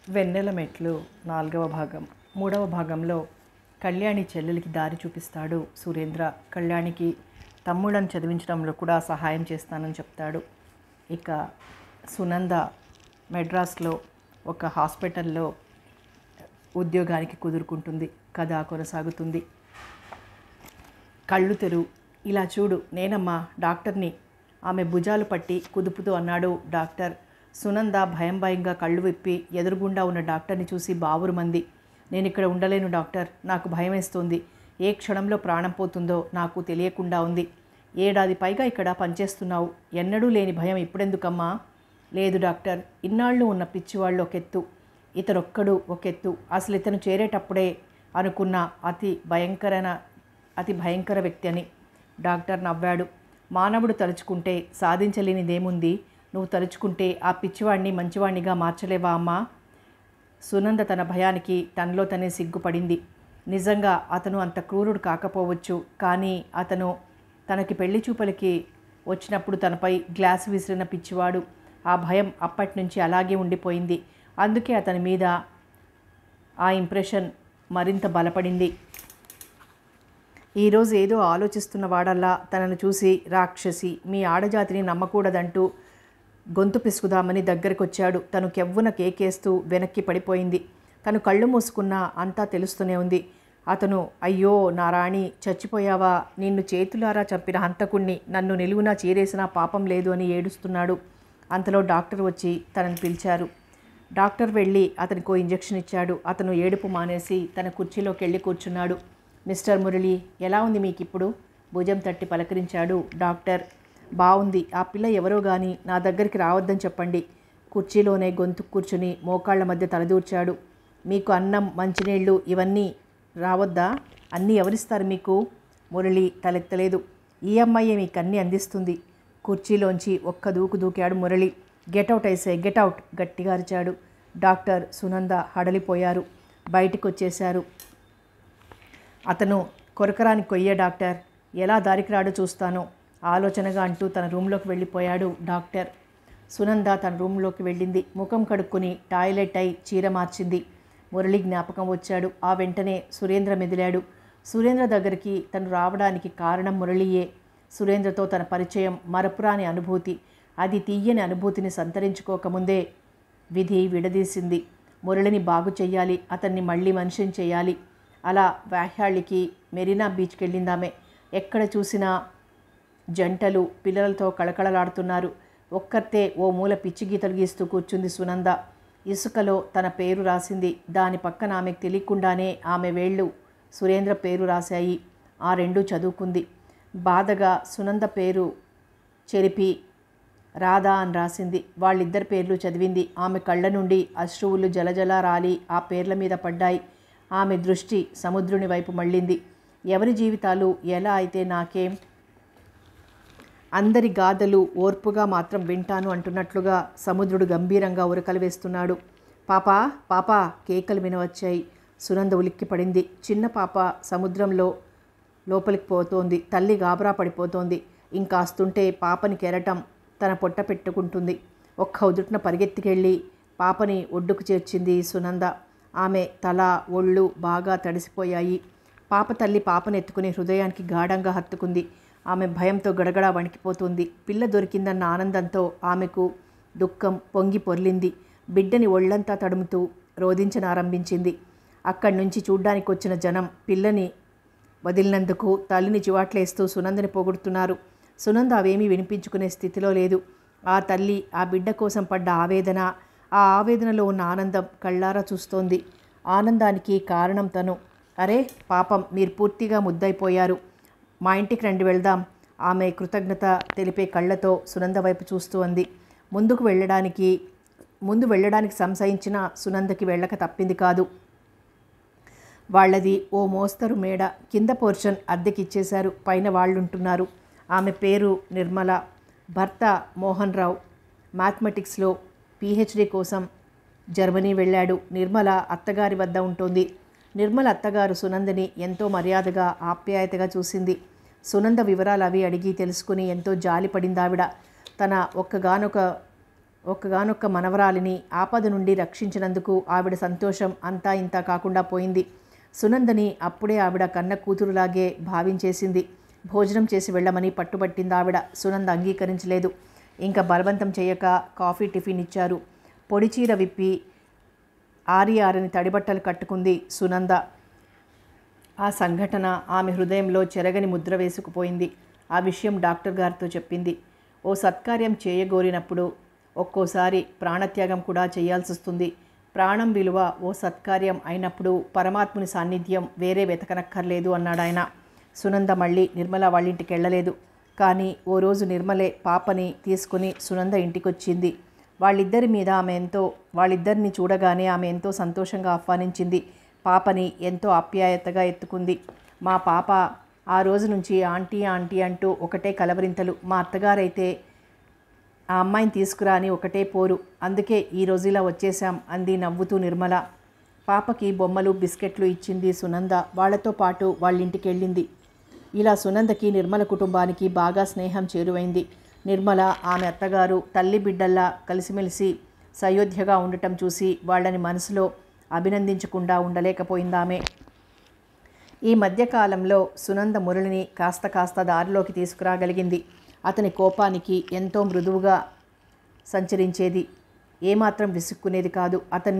వెన్నెల మెట్లు 4వ భాగం. 3వ భాగంలో కళ్యాణి చెల్లెలికి దారి చూపిస్తాడు సురేంద్ర. కళ్యాణికి తమ్ముళ్ళని చదివించడంలో కూడా సహాయం చేస్తానని చెప్తాడు. ఇక సునంద మెడ్రాస్లో ఒక హాస్పిటల్లో ఉద్యోగానికి కుదురుకుంటుంది. కథ కొనసాగుతుంది. కళ్ళు తెరువు, ఇలా చూడు, నేనమ్మా డాక్టర్ని, ఆమె భుజాలు పట్టి కుదుపుతూ అన్నాడు డాక్టర్. సునంద భయంగా కళ్ళు విప్పి ఎదురుగుండా ఉన్న డాక్టర్ని చూసి బావురుమంది. నేను ఇక్కడ ఉండలేను డాక్టర్, నాకు భయం వేస్తోంది. ఏ క్షణంలో ప్రాణం పోతుందో నాకు తెలియకుండా ఉంది. ఏడాది పైగా ఇక్కడ పనిచేస్తున్నావు, ఎన్నడూ లేని భయం ఇప్పుడెందుకమ్మా? లేదు డాక్టర్, ఇన్నాళ్ళు ఉన్న పిచ్చివాళ్ళు ఒకెత్తు, ఇతరొక్కడు ఒకెత్తు. అసలు ఇతను చేరేటప్పుడే అనుకున్న అతి భయంకర వ్యక్తి అని. డాక్టర్ నవ్వాడు. మానవుడు తలుచుకుంటే సాధించలేనిదేముంది? నువ్వు తలుచుకుంటే ఆ పిచ్చివాడిని మంచివాడినిగా మార్చలేవా అమ్మా? సునంద తన భయానికి తనలో తనే సిగ్గుపడింది. నిజంగా అతను అంత క్రూరుడు కాకపోవచ్చు, కానీ అతను తనకి పెళ్లి చూపులకి వచ్చినప్పుడు తనపై గ్లాసు విసిరిన పిచ్చివాడు. ఆ భయం అప్పటి నుంచి అలాగే ఉండిపోయింది. అందుకే అతని మీద ఆ ఇంప్రెషన్ మరింత బలపడింది. ఈరోజు ఏదో ఆలోచిస్తున్న వాడల్లా తనను చూసి, రాక్షసి, మీ ఆడజాతిని నమ్మకూడదంటూ గొంతు పిసుకుదామని దగ్గరకొచ్చాడు. తను కెవ్వున కేకేస్తూ వెనక్కి పడిపోయింది. తను కళ్ళు మూసుకున్నా అంతా తెలుస్తూనే ఉంది. అతను, అయ్యో నా రాణి, చచ్చిపోయావా? నిన్ను చేతులారా చంపిన హంతకుణ్ణి నన్ను నిలువునా చీరేసినా పాపం లేదు అని ఏడుస్తున్నాడు. అంతలో డాక్టర్ వచ్చి తనని పిలిచారు. డాక్టర్ వెళ్ళి అతనికో ఇంజెక్షన్ ఇచ్చాడు. అతను ఏడుపు మానేసి తన కుర్చీలోకి వెళ్ళి కూర్చున్నాడు. మిస్టర్ మురళి, ఎలా ఉంది మీకిప్పుడు? భుజం తట్టి పలకరించాడు డాక్టర్. బాగుంది. ఆ పిల్ల ఎవరో గాని నా దగ్గరికి రావద్దని చెప్పండి. కుర్చీలోనే గొంతు కూర్చుని మోకాళ్ల మధ్య తలదూర్చాడు. మీకు అన్నం, మంచినీళ్ళు ఇవన్నీ రావద్దా? అన్నీ ఎవరిస్తారు మీకు? మురళి తలెత్తలేదు. ఈ అమ్మాయే మీకు అన్నీ అందిస్తుంది. కుర్చీలోంచి ఒక్క దూకు దూకాడు మురళి. గెటౌట్ ఐసే, గెటౌట్, గట్టిగా అరిచాడు. డాక్టర్, సునంద హడలిపోయారు. బయటికి వచ్చేశారు. అతను కొరకరాని కొయ్య డాక్టర్, ఎలా దారికి రాడో చూస్తాను ఆలోచనగా అంటూ తన రూమ్లోకి వెళ్ళిపోయాడు డాక్టర్. సునంద తన రూమ్లోకి వెళ్ళింది. ముఖం కడుక్కుని టాయిలెట్ అయి చీర మార్చింది. మురళి జ్ఞాపకం వచ్చాడు. ఆ వెంటనే సురేంద్ర మెదిలాడు. సురేంద్ర దగ్గరికి తను రావడానికి కారణం మురళియే. సురేంద్రతో తన పరిచయం మరపురాని అనుభూతి. అది తీయని అనుభూతిని సంతరించుకోకముందే విధి విడదీసింది. మురళిని బాగు చెయ్యాలి, అతన్ని మళ్ళీ మనిషిని చేయాలి. అలా వ్యాహ్యాళ్ళకి మెరీనా బీచ్కి వెళ్ళిందామె. ఎక్కడ చూసినా జంటలు పిల్లలతో కళకళలాడుతున్నారు. ఒక్కర్తే ఓ మూల పిచ్చి గీతలు గీస్తూ కూర్చుంది సునంద. ఇసుకలో తన పేరు రాసింది. దాని పక్కన ఆమెకు తెలియకుండానే ఆమె వేళ్ళు సురేంద్ర పేరు రాశాయి. ఆ రెండూ చదువుకుంది. బాధగా సునంద పేరు చెరిపి రాధా అని రాసింది. వాళ్ళిద్దరి పేర్లు చదివింది. ఆమె కళ్ళ నుండి అశ్రువులు జలజల రాలి ఆ పేర్ల మీద పడ్డాయి. ఆమె దృష్టి సముద్రుని వైపు మళ్ళింది. ఎవరి జీవితాలు ఎలా అయితే నాకేం, అందరి గాథలు ఓర్పుగా మాత్రం వింటాను అంటున్నట్లుగా సముద్రుడు గంభీరంగా ఉరకలు వేస్తున్నాడు. పాపా, పాపా, కేకలు వినవచ్చాయి. సునంద ఉలిక్కి పడింది. చిన్న పాప సముద్రంలో లోపలికి పోతోంది. తల్లి గాబరా పడిపోతోంది. ఇంకాస్తుంటే పాపని కెరటం తన పొట్ట పెట్టుకుంటుంది. ఒక్క ఉదుటిన పరిగెత్తికెళ్ళి పాపని ఒడ్డుకు చేర్చింది సునంద. ఆమె తల, ఒళ్ళు బాగా తడిసిపోయాయి. పాప తల్లి పాపను ఎత్తుకుని హృదయానికి గాఢంగా హత్తుకుంది. ఆమె భయంతో గడగడా వణికిపోతుంది. పిల్ల దొరికిందన్న ఆనందంతో ఆమెకు దుఃఖం పొంగి పొర్లింది. బిడ్డని ఒళ్లంతా తడుముతూ రోధించనారంభించింది. అక్కడి నుంచి చూడ్డానికి వచ్చిన జనం పిల్లని వదిలినందుకు తల్లిని చివాట్లేస్తూ సునందని పొగుడుతున్నారు. సునంద అవేమీ వినిపించుకునే స్థితిలో లేదు. ఆ తల్లి ఆ బిడ్డ కోసం పడ్డ ఆవేదన, ఆ ఆవేదనలో ఉన్న ఆనందం కళ్ళారా చూస్తోంది. ఆనందానికి కారణం తను. అరే పాపం, మీరు పూర్తిగా ముద్దయిపోయారు, మా ఇంటికి రండి, వెళ్దాం. ఆమె కృతజ్ఞత తెలిపే కళ్ళతో సునంద వైపు చూస్తూ అంది. ముందు వెళ్ళడానికి సంశయించిన సునందకి వెళ్ళక తప్పింది కాదు. వాళ్ళది ఓ మోస్తరు మేడ. కింద పోర్షన్ అద్దెకిచ్చేశారు, పైన వాళ్ళుంటున్నారు. ఆమె పేరు నిర్మల. భర్త మోహన్ రావు మ్యాథమెటిక్స్లో PhD కోసం జర్మనీ వెళ్ళాడు. నిర్మల అత్తగారి వద్ద ఉంటుంది. నిర్మల అత్తగారు సునందని ఎంతో మర్యాదగా ఆప్యాయతగా చూసింది. సునంద వివరాలు అవి అడిగి తెలుసుకుని ఎంతో జాలి పడిందావిడ. తన ఒక్కగానొక ఒక్కగానొక్క మనవరాలిని ఆపద నుండి రక్షించినందుకు ఆవిడ సంతోషం అంతా ఇంతా కాకుండా పోయింది. సునందని అప్పుడే ఆవిడ కన్న కూతురులాగే భావించేసింది. భోజనం చేసి వెళ్ళమని పట్టుబట్టింది ఆవిడ. సునంద అంగీకరించలేదు. ఇంకా బలవంతం చేయక కాఫీ టిఫిన్ ఇచ్చారు. పొడి చీర విప్పి ఆరని తడిబట్టలు కట్టుకుంది సునంద. ఆ సంఘటన ఆమె హృదయంలో చెరగని ముద్ర వేసుకుపోయింది. ఆ విషయం డాక్టర్ గారితో చెప్పింది. ఓ సత్కార్యం చేయగోరినప్పుడు ఒక్కోసారి ప్రాణత్యాగం కూడా చేయాల్సి వస్తుంది. ప్రాణం విలువ ఓ సత్కార్యం అయినప్పుడు పరమాత్ముని సాన్నిధ్యం వేరే వెతకనక్కర్లేదు అన్నాడాయన. సునంద మళ్ళీ నిర్మల వాళ్ళింటికి వెళ్ళలేదు. కానీ ఓ రోజు నిర్మలే పాపని తీసుకుని సునంద ఇంటికొచ్చింది. వాళ్ళిద్దరిని చూడగానే ఆమె ఎంతో సంతోషంగా ఆహ్వానించింది. పాపని ఎంతో ఆప్యాయతగా ఎత్తుకుంది. మా పాప ఆ రోజు నుంచి ఆంటీ ఆంటీ అంటూ ఒకటే కలవరింతలు. మా అత్తగారైతే ఆ అమ్మాయిని తీసుకురా అని ఒకటే పోరు. అందుకే ఈరోజు ఇలా వచ్చేశాం అంది నవ్వుతూ నిర్మల. పాపకి బొమ్మలు బిస్కెట్లు ఇచ్చింది సునంద. వాళ్లతో పాటు వాళ్ళింటికి వెళ్ళింది. ఇలా సునందకి నిర్మల కుటుంబానికి బాగా స్నేహం చేరువైంది. నిర్మల ఆమె అత్తగారు తల్లి బిడ్డల్లా కలిసిమెలిసి సయోధ్యగా ఉండటం చూసి వాళ్ళని మనసులో అభినందించకుండా ఉండలేకపోయిందామె. ఈ మధ్యకాలంలో సునంద మురళిని కాస్త దారిలోకి తీసుకురాగలిగింది. అతని కోపానికి ఎంతో మృదువుగా సంచరించేది. ఏమాత్రం విసుక్కునేది కాదు.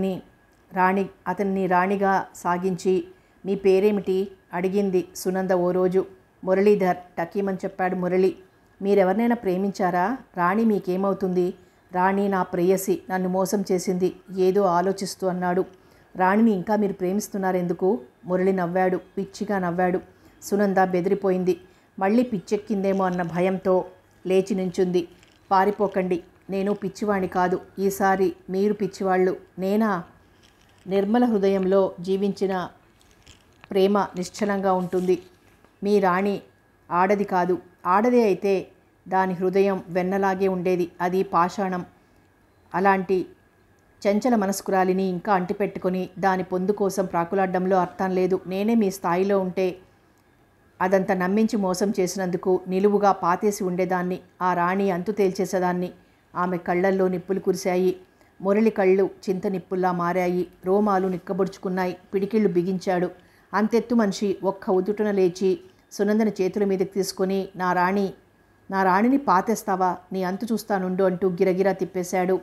అతన్ని రాణిగా సాగించి మీ పేరేమిటి అడిగింది సునంద ఓ రోజు. మురళీధర్ టకీమని చెప్పాడు మురళి. మీరెవరినైనా ప్రేమించారా? రాణి మీకేమవుతుంది? రాణి నా ప్రేయసి, నన్ను మోసం చేసింది ఏదో ఆలోచిస్తూ అన్నాడు. రాణిని ఇంకా మీరు ప్రేమిస్తున్నారెందుకు? మురళి నవ్వాడు, పిచ్చిగా నవ్వాడు. సునంద బెదిరిపోయింది. మళ్ళీ పిచ్చెక్కిందేమో అన్న భయంతో లేచి నించుంది. పారిపోకండి, నేను పిచ్చివాణ్ణి కాదు. ఈసారి మీరు పిచ్చివాళ్ళు. నేనా? నిర్మల హృదయంలో జీవించిన ప్రేమ నిశ్చలంగా ఉంటుంది. మీ రాణి ఆడది కాదు. ఆడదే అయితే దాని హృదయం వెన్నలాగే ఉండేది. అది పాషాణం. అలాంటి చంచల మనస్కురాలిని ఇంకా అంటిపెట్టుకొని దాని పొందు కోసం ప్రాకులాడ్డంలో అర్థం లేదు. నేనే మీ స్థాయిలో ఉంటే అదంతా నమ్మించి మోసం చేసినందుకు నిలువుగా పాతేసి ఉండేదాన్ని. ఆ రాణి అంతు తేల్చేసేదాన్ని. ఆమె కళ్ళల్లో నిప్పులు కురిశాయి. మురళి కళ్ళు చింత నిప్పుల్లా మారాయి. రోమాలు నిక్కబొడుచుకున్నాయి. పిడికిళ్ళు బిగించాడు. అంతెత్తు మనిషి ఒక్క ఉదుటున లేచి సునందని చేతుల మీదకి తీసుకొని నా రాణిని పాతేస్తావా? నీ అంతు చూస్తానుండు అంటూ గిరగిరా తిప్పేశాడు.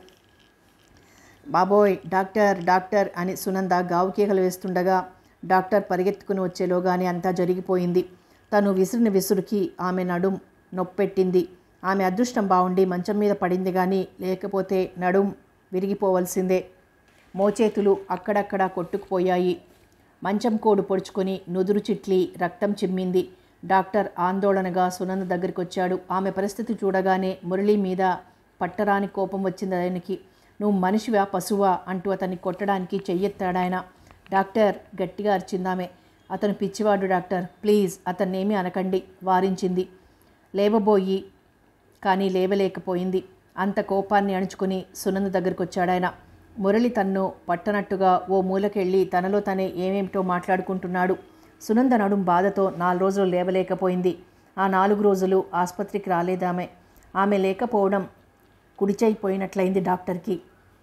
బాబోయ్, డాక్టర్ అని సునంద గావుకేకలు వేస్తుండగా డాక్టర్ పరిగెత్తుకుని వచ్చేలోగానే అంతా జరిగిపోయింది. తను విసిరిన విసురుకి ఆమె నడుం నొప్పెట్టింది. ఆమె అదృష్టం బాగుండి మంచం మీద పడింది కానీ లేకపోతే నడుం విరిగిపోవలసిందే. మోచేతులు అక్కడక్కడా కొట్టుకుపోయాయి. మంచం కోడు పొడుచుకొని నుదురు చిట్లి రక్తం చిమ్మింది. డాక్టర్ ఆందోళనగా సునంద దగ్గరికి వచ్చాడు. ఆమె పరిస్థితి చూడగానే మురళి మీద పట్టరాని కోపం వచ్చింది ఆయనకి. నువ్వు మనిషివా పశువా అంటూ అతన్ని కొట్టడానికి చెయ్యెత్తాడాయన. డాక్టర్ గట్టిగా అరిచిందామె. అతను పిచ్చివాడు డాక్టర్, ప్లీజ్ అతన్నేమీ అనకండి వారించింది. లేవబోయి కానీ లేవలేకపోయింది. అంత కోపాన్ని అణుచుకుని సునంద దగ్గరికి వచ్చాడాయన. మురళి తన్ను పట్టనట్టుగా ఓ మూలకెళ్ళి తనలో తనే ఏమేమిటో మాట్లాడుకుంటున్నాడు. సునంద నడుం బాధతో 4 రోజులు లేవలేకపోయింది. ఆ 4 రోజులు ఆసుపత్రికి రాలేదామె. ఆమె లేకపోవడం కుడిచైపోయినట్లయింది డాక్టర్కి.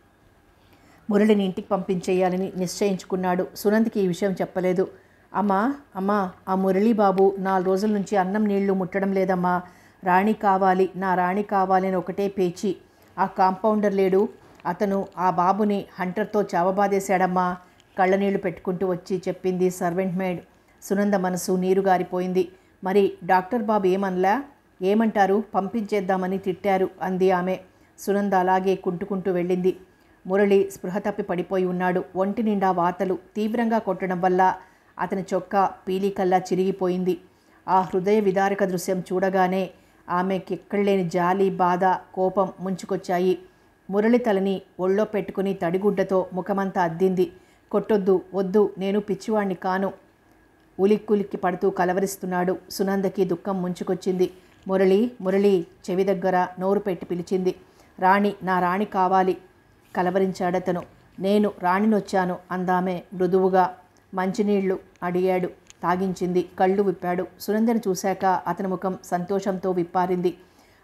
మురళిని ఇంటికి పంపించేయాలని నిశ్చయించుకున్నాడు. సునందకి ఈ విషయం చెప్పలేదు. అమ్మా ఆ మురళీ బాబు 4 రోజుల నుంచి అన్నం నీళ్లు ముట్టడం లేదమ్మా. రాణి కావాలి, నా రాణి కావాలి అని ఒకటే పేచి. ఆ కాంపౌండర్ లేడు, అతను ఆ బాబుని హంటర్తో చావబాదేశాడమ్మా. కళ్ళనీళ్లు పెట్టుకుంటూ వచ్చి చెప్పింది సర్వెంట్ మేడ్. సునంద మనసు నీరుగారిపోయింది. మరి డాక్టర్ బాబు ఏమనలా? ఏమంటారు? పంపించేద్దామని తిట్టారు అంది ఆమె. సునంద అలాగే కుంటుకుంటూ వెళ్ళింది. మురళి స్పృహ తప్పి పడిపోయి ఉన్నాడు. ఒంటి నిండా వాతలు. తీవ్రంగా కొట్టడం వల్ల అతని చొక్కా పీలికల్లా చిరిగిపోయింది. ఆ హృదయ విదారక దృశ్యం చూడగానే ఆమెకి ఎక్కడలేని జాలి, బాధ, కోపం ముంచుకొచ్చాయి. మురళి తలని ఒళ్ళో పెట్టుకుని తడిగుడ్డతో ముఖమంతా అద్దింది. కొట్టొద్దు, వద్దు, నేను పిచ్చివాణ్ణి కాను. ఉలిక్కులిక్కి పడుతూ కలవరిస్తున్నాడు. సునందకి దుఃఖం ముంచుకొచ్చింది. మురళి చెవి దగ్గర నోరు పెట్టి పిలిచింది. రాణి, నా రాణి కావాలి కలవరించాడతను. నేను రాణినొచ్చాను అందామె మృదువుగా. మంచినీళ్లు అడిగాడు. తాగించింది. కళ్ళు విప్పాడు. సునందని చూశాక అతని ముఖం సంతోషంతో విప్పారింది.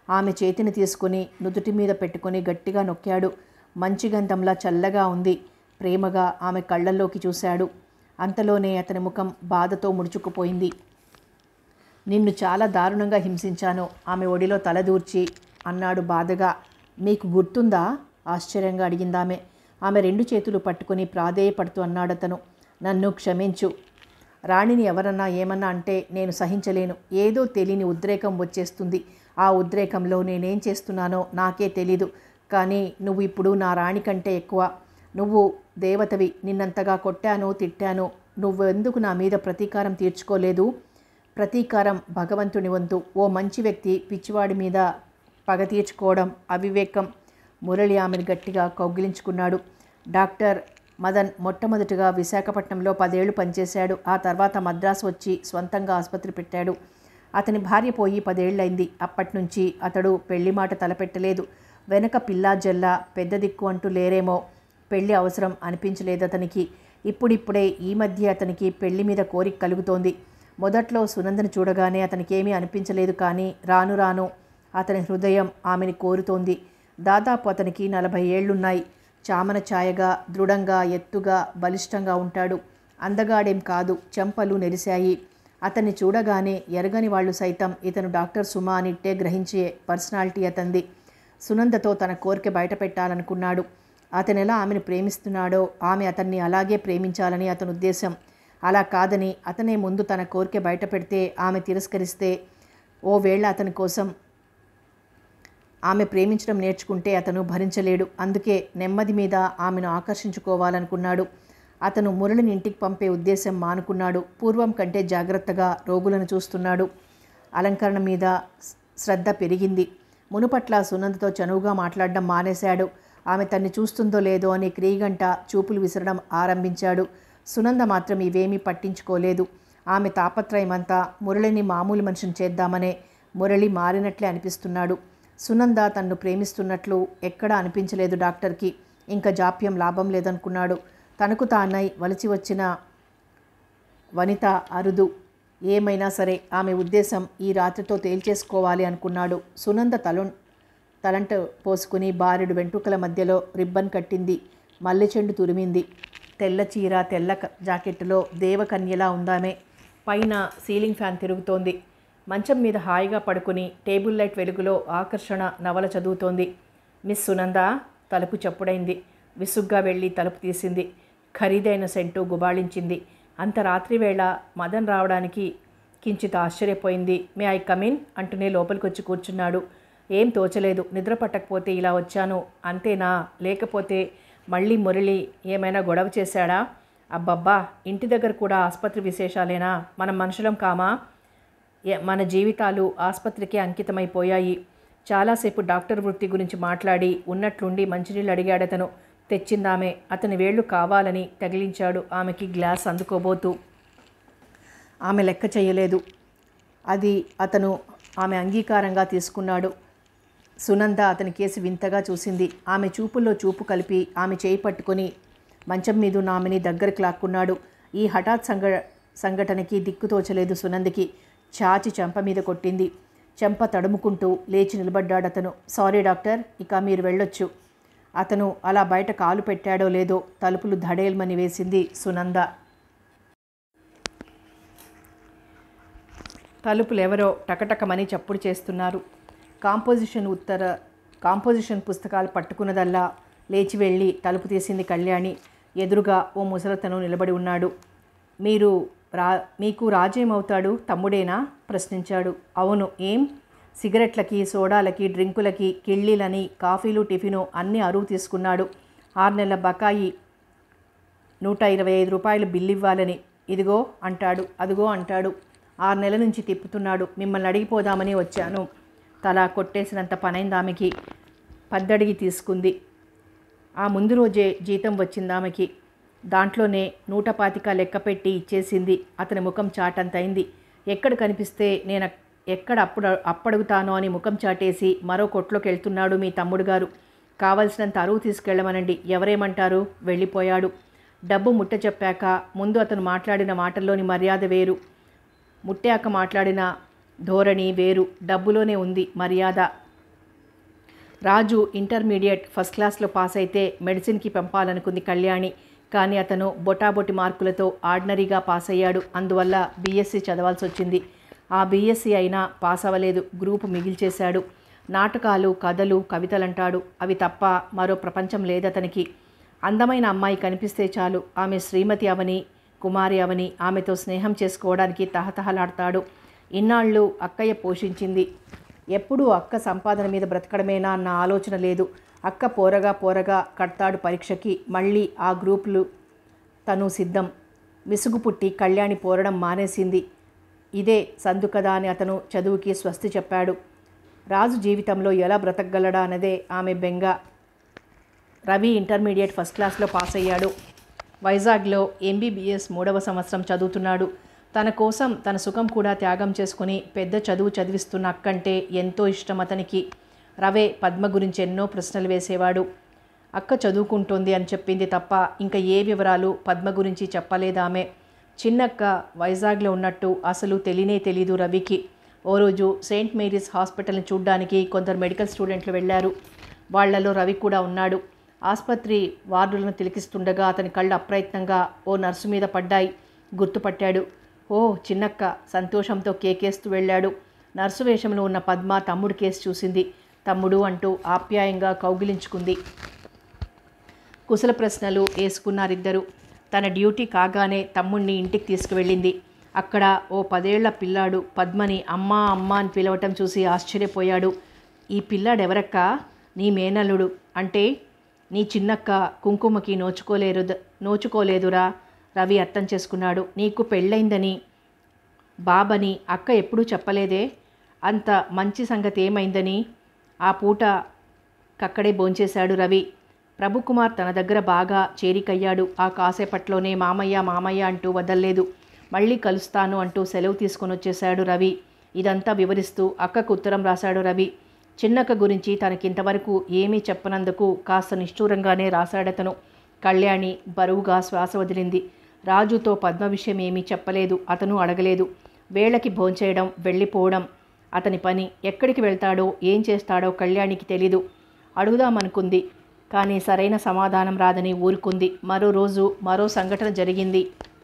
ఆమె చేతిని తీసుకుని నుదుటి మీద పెట్టుకుని గట్టిగా నొక్కాడు. మంచి గంధంలా చల్లగా ఉంది. ప్రేమగా ఆమె కళ్ళల్లోకి చూశాడు. అంతలోనే అతని ముఖం బాధతో ముడుచుకుపోయింది. నిన్ను చాలా దారుణంగా హింసించాను, ఆమె ఒడిలో తలదూర్చి అన్నాడు బాధగా. మీకు గుర్తుందా? ఆశ్చర్యంగా అడిగిందామె. ఆమె 2 చేతులు పట్టుకుని ప్రాధేయపడుతూ అన్నాడతను. నన్ను క్షమించు. రాణిని ఎవరన్నా ఏమన్నా అంటే నేను సహించలేను. ఏదో తెలియని ఉద్రేకం వచ్చేస్తుంది. ఆ ఉద్రేకంలో నేనేం చేస్తున్నానో నాకే తెలీదు. కానీ నువ్వు ఇప్పుడు నా రాణి కంటే ఎక్కువ. నువ్వు దేవతవి. నిన్నంతగా కొట్టాను, తిట్టాను. నువ్వెందుకు నా మీద ప్రతీకారం తీర్చుకోలేదు? ప్రతీకారం భగవంతుని వంతు. ఓ మంచి వ్యక్తి పిచ్చివాడి మీద పగ తీర్చుకోవడం అవివేకం. మురళి ఆమెను గట్టిగా కౌగిలించుకున్నాడు. డాక్టర్ మదన్ మొట్టమొదటిగా విశాఖపట్నంలో 10 ఏళ్లు పనిచేశాడు. ఆ తర్వాత మద్రాసు వచ్చి స్వంతంగా ఆసుపత్రి పెట్టాడు. అతని భార్య పోయి 10 ఏళ్ళైంది. అప్పటినుంచి అతడు పెళ్లి మాట తలపెట్టలేదు. వెనక పిల్లా జల్లా పెద్ద దిక్కు అంటూ లేరేమో. పెళ్లి అవసరం అనిపించలేదు అతనికి. ఇప్పుడిప్పుడే ఈ మధ్య అతనికి పెళ్లి మీద కోరిక కలుగుతోంది. మొదట్లో సునందను చూడగానే అతనికేమీ అనిపించలేదు. కానీ రాను రాను అతని హృదయం ఆమెని కోరుతోంది. దాదాపు అతనికి 40 ఏళ్లున్నాయి. చామన ఛాయగా, దృఢంగా, ఎత్తుగా, బలిష్టంగా ఉంటాడు. అందగాడేం కాదు. చెంపలు నెరిశాయి. అతన్ని చూడగానే ఎరగని వాళ్ళు సైతం ఇతను డాక్టర్ సుమా అనిట్టే గ్రహించే పర్సనాలిటీ అతంది. సునందతో తన కోరిక బయట పెట్టాలనుకున్నాడు. అతనెలా ఆమెను ప్రేమిస్తున్నాడో ఆమె అతన్ని అలాగే ప్రేమించాలని అతని ఉద్దేశం. అలా కాదని అతనే ముందు తన కోరిక బయట పెడితే ఆమె తిరస్కరిస్తే ఓ వేళ అతని కోసం ఆమె ప్రేమించడం నేర్చుకుంటే అతను భరించలేడు. అందుకే నెమ్మది మీద ఆమెను ఆకర్షించుకోవాలనుకున్నాడు. అతను మురళిని ఇంటికి పంపే ఉద్దేశం మానుకున్నాడు. పూర్వం కంటే జాగ్రత్తగా రోగులను చూస్తున్నాడు. అలంకరణ మీద శ్రద్ధ పెరిగింది. మునుపట్ల సునందతో చనువుగా మాట్లాడడం మానేశాడు. ఆమె తన్ని చూస్తుందో లేదో అని క్రీగంట చూపులు విసరడం ఆరంభించాడు. సునంద మాత్రం ఇవేమీ పట్టించుకోలేదు. ఆమె తాపత్రయమంతా మురళిని మామూలు మనిషిని చేద్దామనే. మురళి మారినట్లే అనిపిస్తున్నాడు. సునంద తన్ను ప్రేమిస్తున్నట్లు ఎక్కడా అనిపించలేదు డాక్టర్కి. ఇంకా జాప్యం లాభం లేదనుకున్నాడు. తనకు తానై వలచి వచ్చిన వనిత అరుదు. ఏమైనా సరే ఆమె ఉద్దేశం ఈ రాత్రితో తేల్చేసుకోవాలి అనుకున్నాడు. సునంద తలంట పోసుకుని బారెడు వెంట్రుకల మధ్యలో రిబ్బన్ కట్టింది. మల్లెచెండు తురిమింది. తెల్ల చీర, తెల్ల జాకెట్టులో దేవకన్యలా ఉందామె. పైన సీలింగ్ ఫ్యాన్ తిరుగుతోంది. మంచం మీద హాయిగా పడుకుని టేబుల్ లైట్ వెలుగులో ఆకర్షణ నవల చదువుతోంది. మిస్ సునంద. తలుపు చప్పుడైంది. విసుగ్గా వెళ్ళి తలుపు తీసింది. ఖరీదైన సెంటు గుబాళించింది. అంత రాత్రివేళ మదన్ రావడానికి కించిత ఆశ్చర్యపోయింది. మే ఐ కమిన్ అంటూనే లోపలికొచ్చి కూర్చున్నాడు. ఏం తోచలేదు. నిద్ర పట్టకపోతే ఇలా వచ్చాను అంతేనా? లేకపోతే మళ్ళీ మురళి ఏమైనా గొడవ చేశాడా? అబ్బబ్బా, ఇంటి దగ్గర కూడా ఆసుపత్రి విశేషాలేనా? మనం మనుషులం కామా? మన జీవితాలు ఆసుపత్రికి అంకితమైపోయాయి. చాలాసేపు డాక్టర్ వృత్తి గురించి మాట్లాడి ఉన్నట్లుండి మంచినీళ్ళు అడిగాడతను. తెచ్చిందామె. అతని వేళ్లు కావాలని తగిలించాడు ఆమెకి గ్లాస్ అందుకోబోతూ. ఆమె లెక్క చేయలేదు. అది అతను ఆమె అంగీకారంగా తీసుకున్నాడు. సునంద అతని కేసి వింతగా చూసింది. ఆమె చూపుల్లో చూపు కలిపి ఆమె చేయి పట్టుకొని మంచం మీద ఆమెని దగ్గరికి లాక్కున్నాడు. ఈ హఠాత్ సంఘటనకి దిక్కుతోచలేదు సునందకి. చాచి చెంప మీద కొట్టింది. చెంప తడుముకుంటూ లేచి నిలబడ్డాడతను. సారీ డాక్టర్, ఇక మీరు వెళ్ళొచ్చు. అతను అలా బయట కాలు పెట్టాడో లేదో తలుపులు ధడేల్మని వేసింది సునంద. తలుపులెవరో టకటకమని చప్పుడు చేస్తున్నారు. కాంపోజిషన్ పుస్తకాలు పట్టుకున్నదల్లా లేచి వెళ్ళి తలుపు తీసింది కళ్యాణి. ఎదురుగా ఓ ముసలతను నిలబడి ఉన్నాడు. మీకు రాజేమవుతాడు? తమ్ముడేనా? ప్రశ్నించాడు. అవును. ఏం? సిగరెట్లకి, సోడాలకి, డ్రింకులకి, కిళ్ళీలని, కాఫీలు, టిఫిను అన్నీ అరువు తీసుకున్నాడు. 6 నెలల బకాయి 125 రూపాయలు బిల్లివ్వాలని. ఇదిగో అంటాడు, అదిగో అంటాడు. 6 నెలల నుంచి తిప్పుతున్నాడు. మిమ్మల్ని అడిగిపోదామని వచ్చాను. తల కొట్టేసినంత పనైందామెకి. పద్దడిగి తీసుకుంది. ఆ ముందు రోజే జీతం వచ్చిందామెకి. దాంట్లోనే 125 లెక్క పెట్టి ఇచ్చేసింది. అతని ముఖం చాటంతైంది. ఎక్కడ కనిపిస్తే నేను ఎక్కడ అప్పడుగుతానో అని ముఖం చాటేసి మరో కొట్లోకి వెళ్తున్నాడు మీ తమ్ముడు గారు. కావలసినంత అరువు తీసుకెళ్ళమనండి. ఎవరేమంటారు? వెళ్ళిపోయాడు. డబ్బు ముట్ట చెప్పాక ముందు అతను మాట్లాడిన మాటల్లోని మర్యాద వేరు, ముట్టాక మాట్లాడిన ధోరణి వేరు. డబ్బులోనే ఉంది మర్యాద. రాజు ఇంటర్మీడియట్ ఫస్ట్ క్లాస్లో పాస్ అయితే మెడిసిన్కి పంపాలనుకుంది కళ్యాణి. కానీ అతను బొటాబొటి మార్కులతో ఆర్డినరీగా పాస్ అయ్యాడు. అందువల్ల బీఎస్సీ చదవాల్సి వచ్చింది. ఆ బీఎస్సీ అయినా పాస్ అవ్వలేదు, గ్రూపు మిగిల్చేశాడు. నాటకాలు, కథలు, కవితలంటాడు. అవి తప్ప మరో ప్రపంచం లేదతనికి. అందమైన అమ్మాయి కనిపిస్తే చాలు, ఆమె శ్రీమతి అవని, కుమారి అవని, ఆమెతో స్నేహం చేసుకోవడానికి తహతహలాడతాడు. ఇన్నాళ్ళు అక్కయ్య పోషించింది. ఎప్పుడూ అక్క సంపాదన మీద బ్రతకడమేనా అన్న ఆలోచన లేదు. అక్క పోరగా కడతాడు పరీక్షకి. మళ్ళీ ఆ గ్రూపులు తను సిద్ధం. విసుగు పుట్టి కళ్యాణి పోరడం మానేసింది. ఇదే సందు కదా అని అతను చదువుకి స్వస్తి చెప్పాడు. రాజు జీవితంలో ఎలా బ్రతకగలడా అన్నదే ఆమె బెంగ. రవి ఇంటర్మీడియట్ ఫస్ట్ క్లాస్లో పాస్ అయ్యాడు. వైజాగ్లో ఎంబీబీఎస్ 3వ సంవత్సరం చదువుతున్నాడు. తన కోసం తన సుఖం కూడా త్యాగం చేసుకుని పెద్ద చదువు చదివిస్తున్న అక్కంటే ఎంతో ఇష్టం అతనికి. రవే పద్మ గురించి ఎన్నో ప్రశ్నలు వేసేవాడు. అక్క చదువుకుంటోంది అని చెప్పింది తప్ప ఇంకా ఏ వివరాలు పద్మ గురించి చెప్పలేదామె. చిన్నక్క వైజాగ్లో ఉన్నట్టు అసలు తెలీదు రవికి. ఓ రోజు సెయింట్ మేరీస్ హాస్పిటల్ని చూడ్డానికి కొందరు మెడికల్ స్టూడెంట్లు వెళ్ళారు. వాళ్లలో రవి కూడా ఉన్నాడు. ఆసుపత్రి వార్డులను తిలకిస్తుండగా అతని కళ్ళు అప్రయత్నంగా ఓ నర్సు మీద పడ్డాయి. గుర్తుపట్టాడు. ఓ చిన్నక్క సంతోషంతో కేకేస్తూ వెళ్ళాడు. నర్సు వేషంలో ఉన్న పద్మ తమ్ముడు కేసు చూసింది. తమ్ముడు అంటూ ఆప్యాయంగా కౌగిలించుకుంది. కుశల ప్రశ్నలు వేసుకున్నారిద్దరు. తన డ్యూటీ కాగానే తమ్ముణ్ణి ఇంటికి తీసుకువెళ్ళింది. అక్కడ ఓ 10 ఏళ్ల పిల్లాడు పద్మని అమ్మా అమ్మా అని పిలవటం చూసి ఆశ్చర్యపోయాడు. ఈ పిల్లాడెవరక్క? నీ మేనల్లుడు. అంటే నీ చిన్నక్క కుంకుమకి నోచుకోలేదురా. రవి అర్థం చేసుకున్నాడు. నీకు పెళ్ళైందని బాబని అక్క ఎప్పుడూ చెప్పలేదే. అంత మంచి సంగతి ఏమైందని? ఆ పూట కక్కడే భోంచేశాడు రవి. ప్రభుకుమార్ తన దగ్గర బాగా చేరికయ్యాడు. ఆ కాసేపట్లోనే మామయ్య మామయ్య అంటూ వదల్లేదు. మళ్ళీ కలుస్తాను అంటూ సెలవు తీసుకొని వచ్చేశాడు రవి. ఇదంతా వివరిస్తూ అక్కకు ఉత్తరం రాశాడు రవి. చిన్నక్క గురించి తనకింతవరకు ఏమీ చెప్పనందుకు కాస్త నిష్ఠూరంగానే రాశాడతను. కళ్యాణి బరువుగా శ్వాస వదిలింది. రాజుతో పద్మ విషయం ఏమీ చెప్పలేదు, అతను అడగలేదు. వేళకి భోంచేయడం, వెళ్ళిపోవడం అతని పని. ఎక్కడికి వెళ్తాడో ఏం చేస్తాడో కళ్యాణికి తెలీదు. అడుగుదామనుకుంది, కానీ సరైన సమాధానం రాదని ఊరుకుంది. మరో రోజు మరో సంఘటన జరిగింది.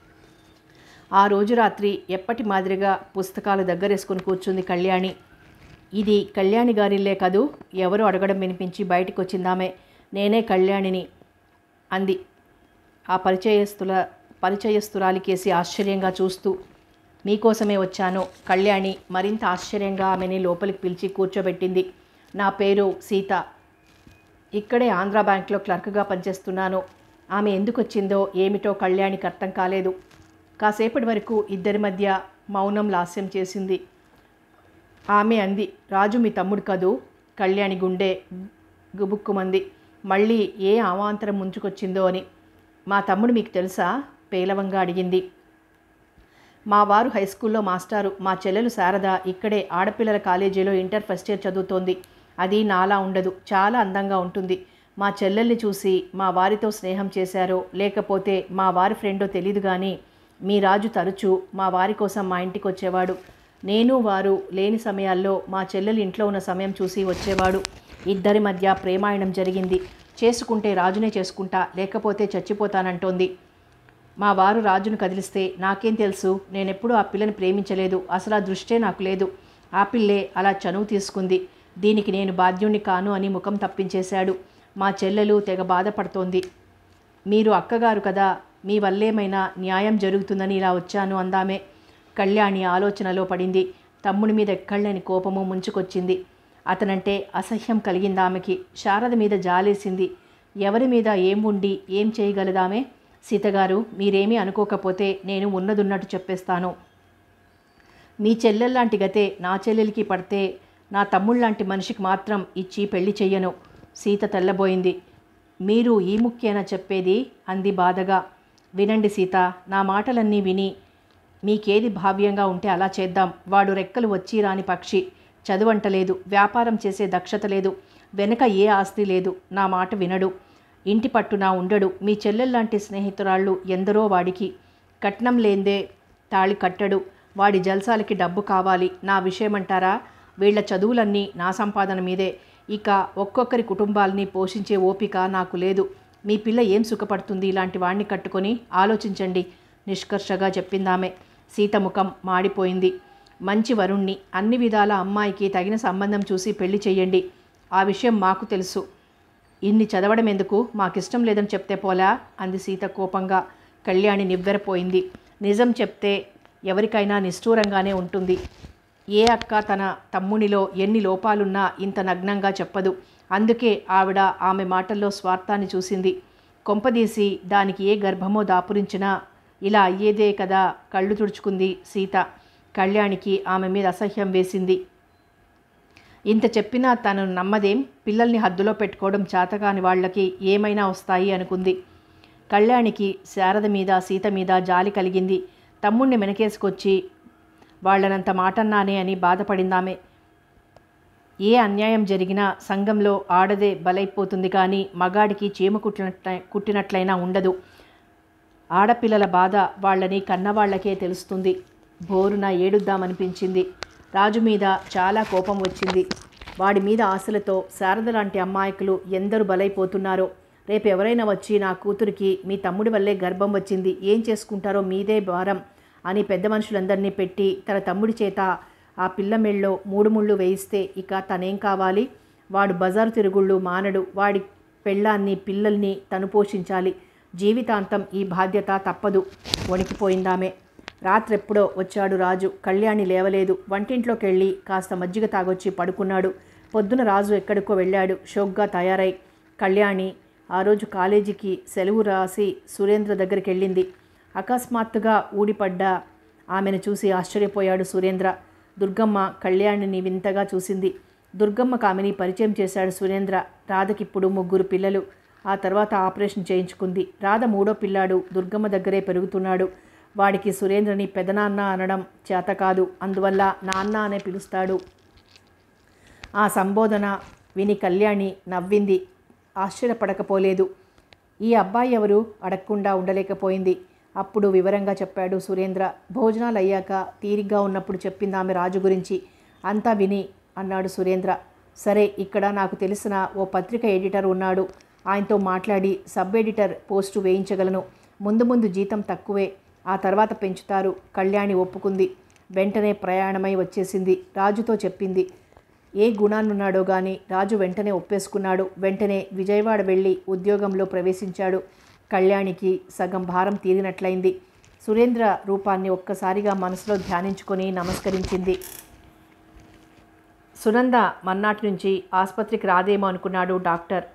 ఆ రోజు రాత్రి ఎప్పటి మాదిరిగా పుస్తకాలు దగ్గరేసుకుని కూర్చుంది కళ్యాణి. ఇది కళ్యాణి గారిల్లే కదూ? ఎవరో అడగడం వినిపించి బయటికి వచ్చిందామె. నేనే కళ్యాణిని అంది ఆ పరిచయస్తురాలికేసి ఆశ్చర్యంగా చూస్తూ. మీకోసమే వచ్చాను. కళ్యాణి మరింత ఆశ్చర్యంగా ఆమెని లోపలికి పిలిచి కూర్చోబెట్టింది. నా పేరు సీత. ఇక్కడే ఆంధ్రా బ్యాంక్లో క్లర్క్గా పనిచేస్తున్నాను. ఆమె ఎందుకు వచ్చిందో ఏమిటో కళ్యాణికి అర్థం కాలేదు. కాసేపటి వరకు ఇద్దరి మధ్య మౌనం లాస్యం చేసింది. ఆమె అంది, రాజు మీ తమ్ముడు కదూ? కళ్యాణి గుండె గుబుక్కుమంది. మళ్ళీ ఏ అవాంతరం ముంచుకొచ్చిందో అని. మా తమ్ముడు మీకు తెలుసా? పేలవంగా అడిగింది. మా వారు హైస్కూల్లో మాస్టారు. మా చెల్లెలు శారద ఇక్కడే ఆడపిల్లల కాలేజీలో ఇంటర్ ఫస్ట్ ఇయర్ చదువుతోంది. అది నాలా ఉండదు, చాలా అందంగా ఉంటుంది. మా చెల్లెల్ని చూసి మా వారితో స్నేహం చేశారో లేకపోతే మా వారి ఫ్రెండో తెలీదు కానీ మీ రాజు తరచూ మా వారి కోసం మా ఇంటికి వచ్చేవాడు. నేను వారు లేని సమయాల్లో మా చెల్లెలు ఇంట్లో ఉన్న సమయం చూసి వచ్చేవాడు. ఇద్దరి మధ్య ప్రేమాయణం జరిగింది. చేసుకుంటే రాజునే చేసుకుంటా, లేకపోతే చచ్చిపోతానంటోంది. మా వారు రాజును కదిలిస్తే నాకేం తెలుసు? నేనెప్పుడూ ఆ పిల్లని ప్రేమించలేదు. అసలు ఆ దృష్టే నాకు లేదు. ఆ పిల్లే అలా చనువు తీసుకుంది. దీనికి నేను బాధ్యుణ్ణి కాను అని ముఖం తప్పించేశాడు. మా చెల్లెలు తెగ బాధపడుతోంది. మీరు అక్కగారు కదా, మీ వల్లేమైనా న్యాయం జరుగుతుందని ఇలా వచ్చాను అందామే. కళ్యాణి ఆలోచనలో పడింది. తమ్ముడి మీద ఎక్కళ్ళని కోపము ముంచుకొచ్చింది. అతనంటే అసహ్యం కలిగింది ఆమెకి. శారద మీద జాలేసింది. ఎవరి మీద ఏం ఉండి ఏం చేయగలదామే? సీతగారు, మీరేమీ అనుకోకపోతే నేను ఉన్నదున్నట్టు చెప్పేస్తాను. మీ చెల్లెల్లాంటి గతే నా చెల్లెలికి పడితే నా తమ్ముళ్ళలాంటి మనిషికి మాత్రం ఇచ్చి పెళ్లి చెయ్యను. సీత తెల్లబోయింది. మీరు ఈ ముఖ్యేనా చెప్పేది? అంది బాధగా. వినండి సీత, నా మాటలన్నీ విని మీకేది భావ్యంగా ఉంటే అలా చేద్దాం. వాడు రెక్కలు వచ్చి రాని పక్షి. చదువంటలేదు, వ్యాపారం చేసే దక్షత లేదు, వెనక ఏ ఆస్తి లేదు. నా మాట వినడు, ఇంటి పట్టున ఉండడు. మీ చెల్లెల్లాంటి స్నేహితురాళ్ళు ఎందరో వాడికి. కట్నం లేందే తాళి కట్టడు. వాడి జల్సాలకి డబ్బు కావాలి. నా విషయమంటారా? వీళ్ల చదువులన్నీ నా సంపాదన మీదే. ఇక ఒక్కొక్కరి కుటుంబాలని పోషించే ఓపిక నాకు లేదు. మీ పిల్ల ఏం సుఖపడుతుంది ఇలాంటి వాణ్ణి కట్టుకొని? ఆలోచించండి నిష్కర్షగా చెప్పిందామె. సీత ముఖం మాడిపోయింది. మంచి వరుణ్ణి, అన్ని విధాల అమ్మాయికి తగిన సంబంధం చూసి పెళ్లి చెయ్యండి. ఆ విషయం మాకు తెలుసు. ఇన్ని చదవడం ఎందుకు? మాకిష్టం లేదని చెప్తే పోలా అంది సీత కోపంగా. కళ్యాణి నివ్వెరపోయింది. నిజం చెప్తే ఎవరికైనా నిష్ఠూరంగానే ఉంటుంది. ఏ అక్క తన తమ్మునిలో ఎన్ని లోపాలున్నా ఇంత నగ్నంగా చెప్పదు. అందుకే ఆవిడ ఆమె మాటల్లో స్వార్థాన్ని చూసింది. కొంపదీసి దానికి ఏ గర్భమో దాపురించినా ఇలా అయ్యేదే కదా. కళ్ళు తుడుచుకుంది సీత. కళ్యాణికి ఆమె మీద అసహ్యం వేసింది. ఇంత చెప్పినా తను నమ్మదేం? పిల్లల్ని హద్దులో పెట్టుకోవడం చేతకాని వాళ్లకి ఏమైనా వస్తాయి అనుకుంది. కళ్యాణికి శారద మీద సీత మీద జాలి కలిగింది. తమ్ముణ్ణి మెనకేసుకొచ్చి వాళ్లనంత మాటన్నానే అని బాధపడిందామె. ఏ అన్యాయం జరిగినా సంఘంలో ఆడదే బలైపోతుంది కానీ మగాడికి చీమ కుట్టినట్లయినా ఉండదు. ఆడపిల్లల బాధ వాళ్ళని కన్నవాళ్లకే తెలుస్తుంది. బోరున ఏడుద్దామనిపించింది. రాజు మీద చాలా కోపం వచ్చింది. వాడి మీద ఆశలతో శారద లాంటి అమ్మాయికులు ఎందరు బలైపోతున్నారో. రేపు ఎవరైనా వచ్చి నా కూతురికి మీ తమ్ముడి వల్లే గర్భం వచ్చింది, ఏం చేసుకుంటారో మీదే భారం అని పెద్ద మనుషులందరినీ పెట్టి తన తమ్ముడి చేత ఆ పిల్ల మెళ్ళో 3 ముళ్ళు వేయిస్తే ఇక తనేం కావాలి? వాడు బజారు తిరుగుళ్ళు మానడు. వాడి పెళ్ళాన్ని పిల్లల్ని తను పోషించాలి. జీవితాంతం ఈ బాధ్యత తప్పదు. వణికిపోయిందామే. రాత్రెప్పుడో వచ్చాడు రాజు. కళ్యాణి లేవలేదు. వంటింట్లోకెళ్ళి కాస్త మజ్జిగ తాగొచ్చి పడుకున్నాడు. పొద్దున రాజు ఎక్కడికో వెళ్ళాడు. షోక్గా తయారై కళ్యాణి ఆ రోజు కాలేజీకి సెలవు రాసి సురేంద్ర దగ్గరికి వెళ్ళింది. అకస్మాత్తుగా ఊడిపడ్డ ఆమెను చూసి ఆశ్చర్యపోయాడు సురేంద్ర. దుర్గమ్మ కళ్యాణిని వింతగా చూసింది. దుర్గమ్మకు ఆమెని పరిచయం చేశాడు సురేంద్ర. రాధకిప్పుడు 3 పిల్లలు. ఆ తర్వాత ఆపరేషన్ చేయించుకుంది. రాధ 3వ పిల్లాడు దుర్గమ్మ దగ్గరే పెరుగుతున్నాడు. వాడికి సురేంద్రని పెదనాన్న అనడం చేత కాదు. అందువల్ల నాన్న అనే పిలుస్తాడు. ఆ సంబోధన విని కళ్యాణి నవ్వింది. ఆశ్చర్యపడకపోలేదు. ఈ అబ్బాయి ఎవరు అడగకుండా ఉండలేకపోయింది. అప్పుడు వివరంగా చెప్పాడు సురేంద్ర. భోజనాలు అయ్యాక తీరిగ్గా ఉన్నప్పుడు చెప్పింది ఆమె రాజు గురించి. అంతా విని అన్నాడు సురేంద్ర. సరే, ఇక్కడ నాకు తెలిసిన ఓ పత్రిక ఎడిటర్ ఉన్నాడు. ఆయనతో మాట్లాడి సబ్ ఎడిటర్ పోస్టు వేయించగలను. ముందు జీతం తక్కువే, ఆ తర్వాత పెంచుతారు. కళ్యాణి ఒప్పుకుంది. వెంటనే ప్రయాణమై వచ్చేసింది. రాజుతో చెప్పింది. ఏ గుణాన్నున్నాడో గాని రాజు వెంటనే ఒప్పేసుకున్నాడు. వెంటనే విజయవాడ వెళ్ళి ఉద్యోగంలో ప్రవేశించాడు. కళ్యాణికి సగం భారం తీరినట్లయింది. సురేంద్ర రూపాన్ని ఒక్కసారిగా మనసులో ధ్యానించుకొని నమస్కరించింది. సునంద మన్నాటి నుంచి ఆసుపత్రికి రాదేమో అనుకున్నాడు డాక్టర్.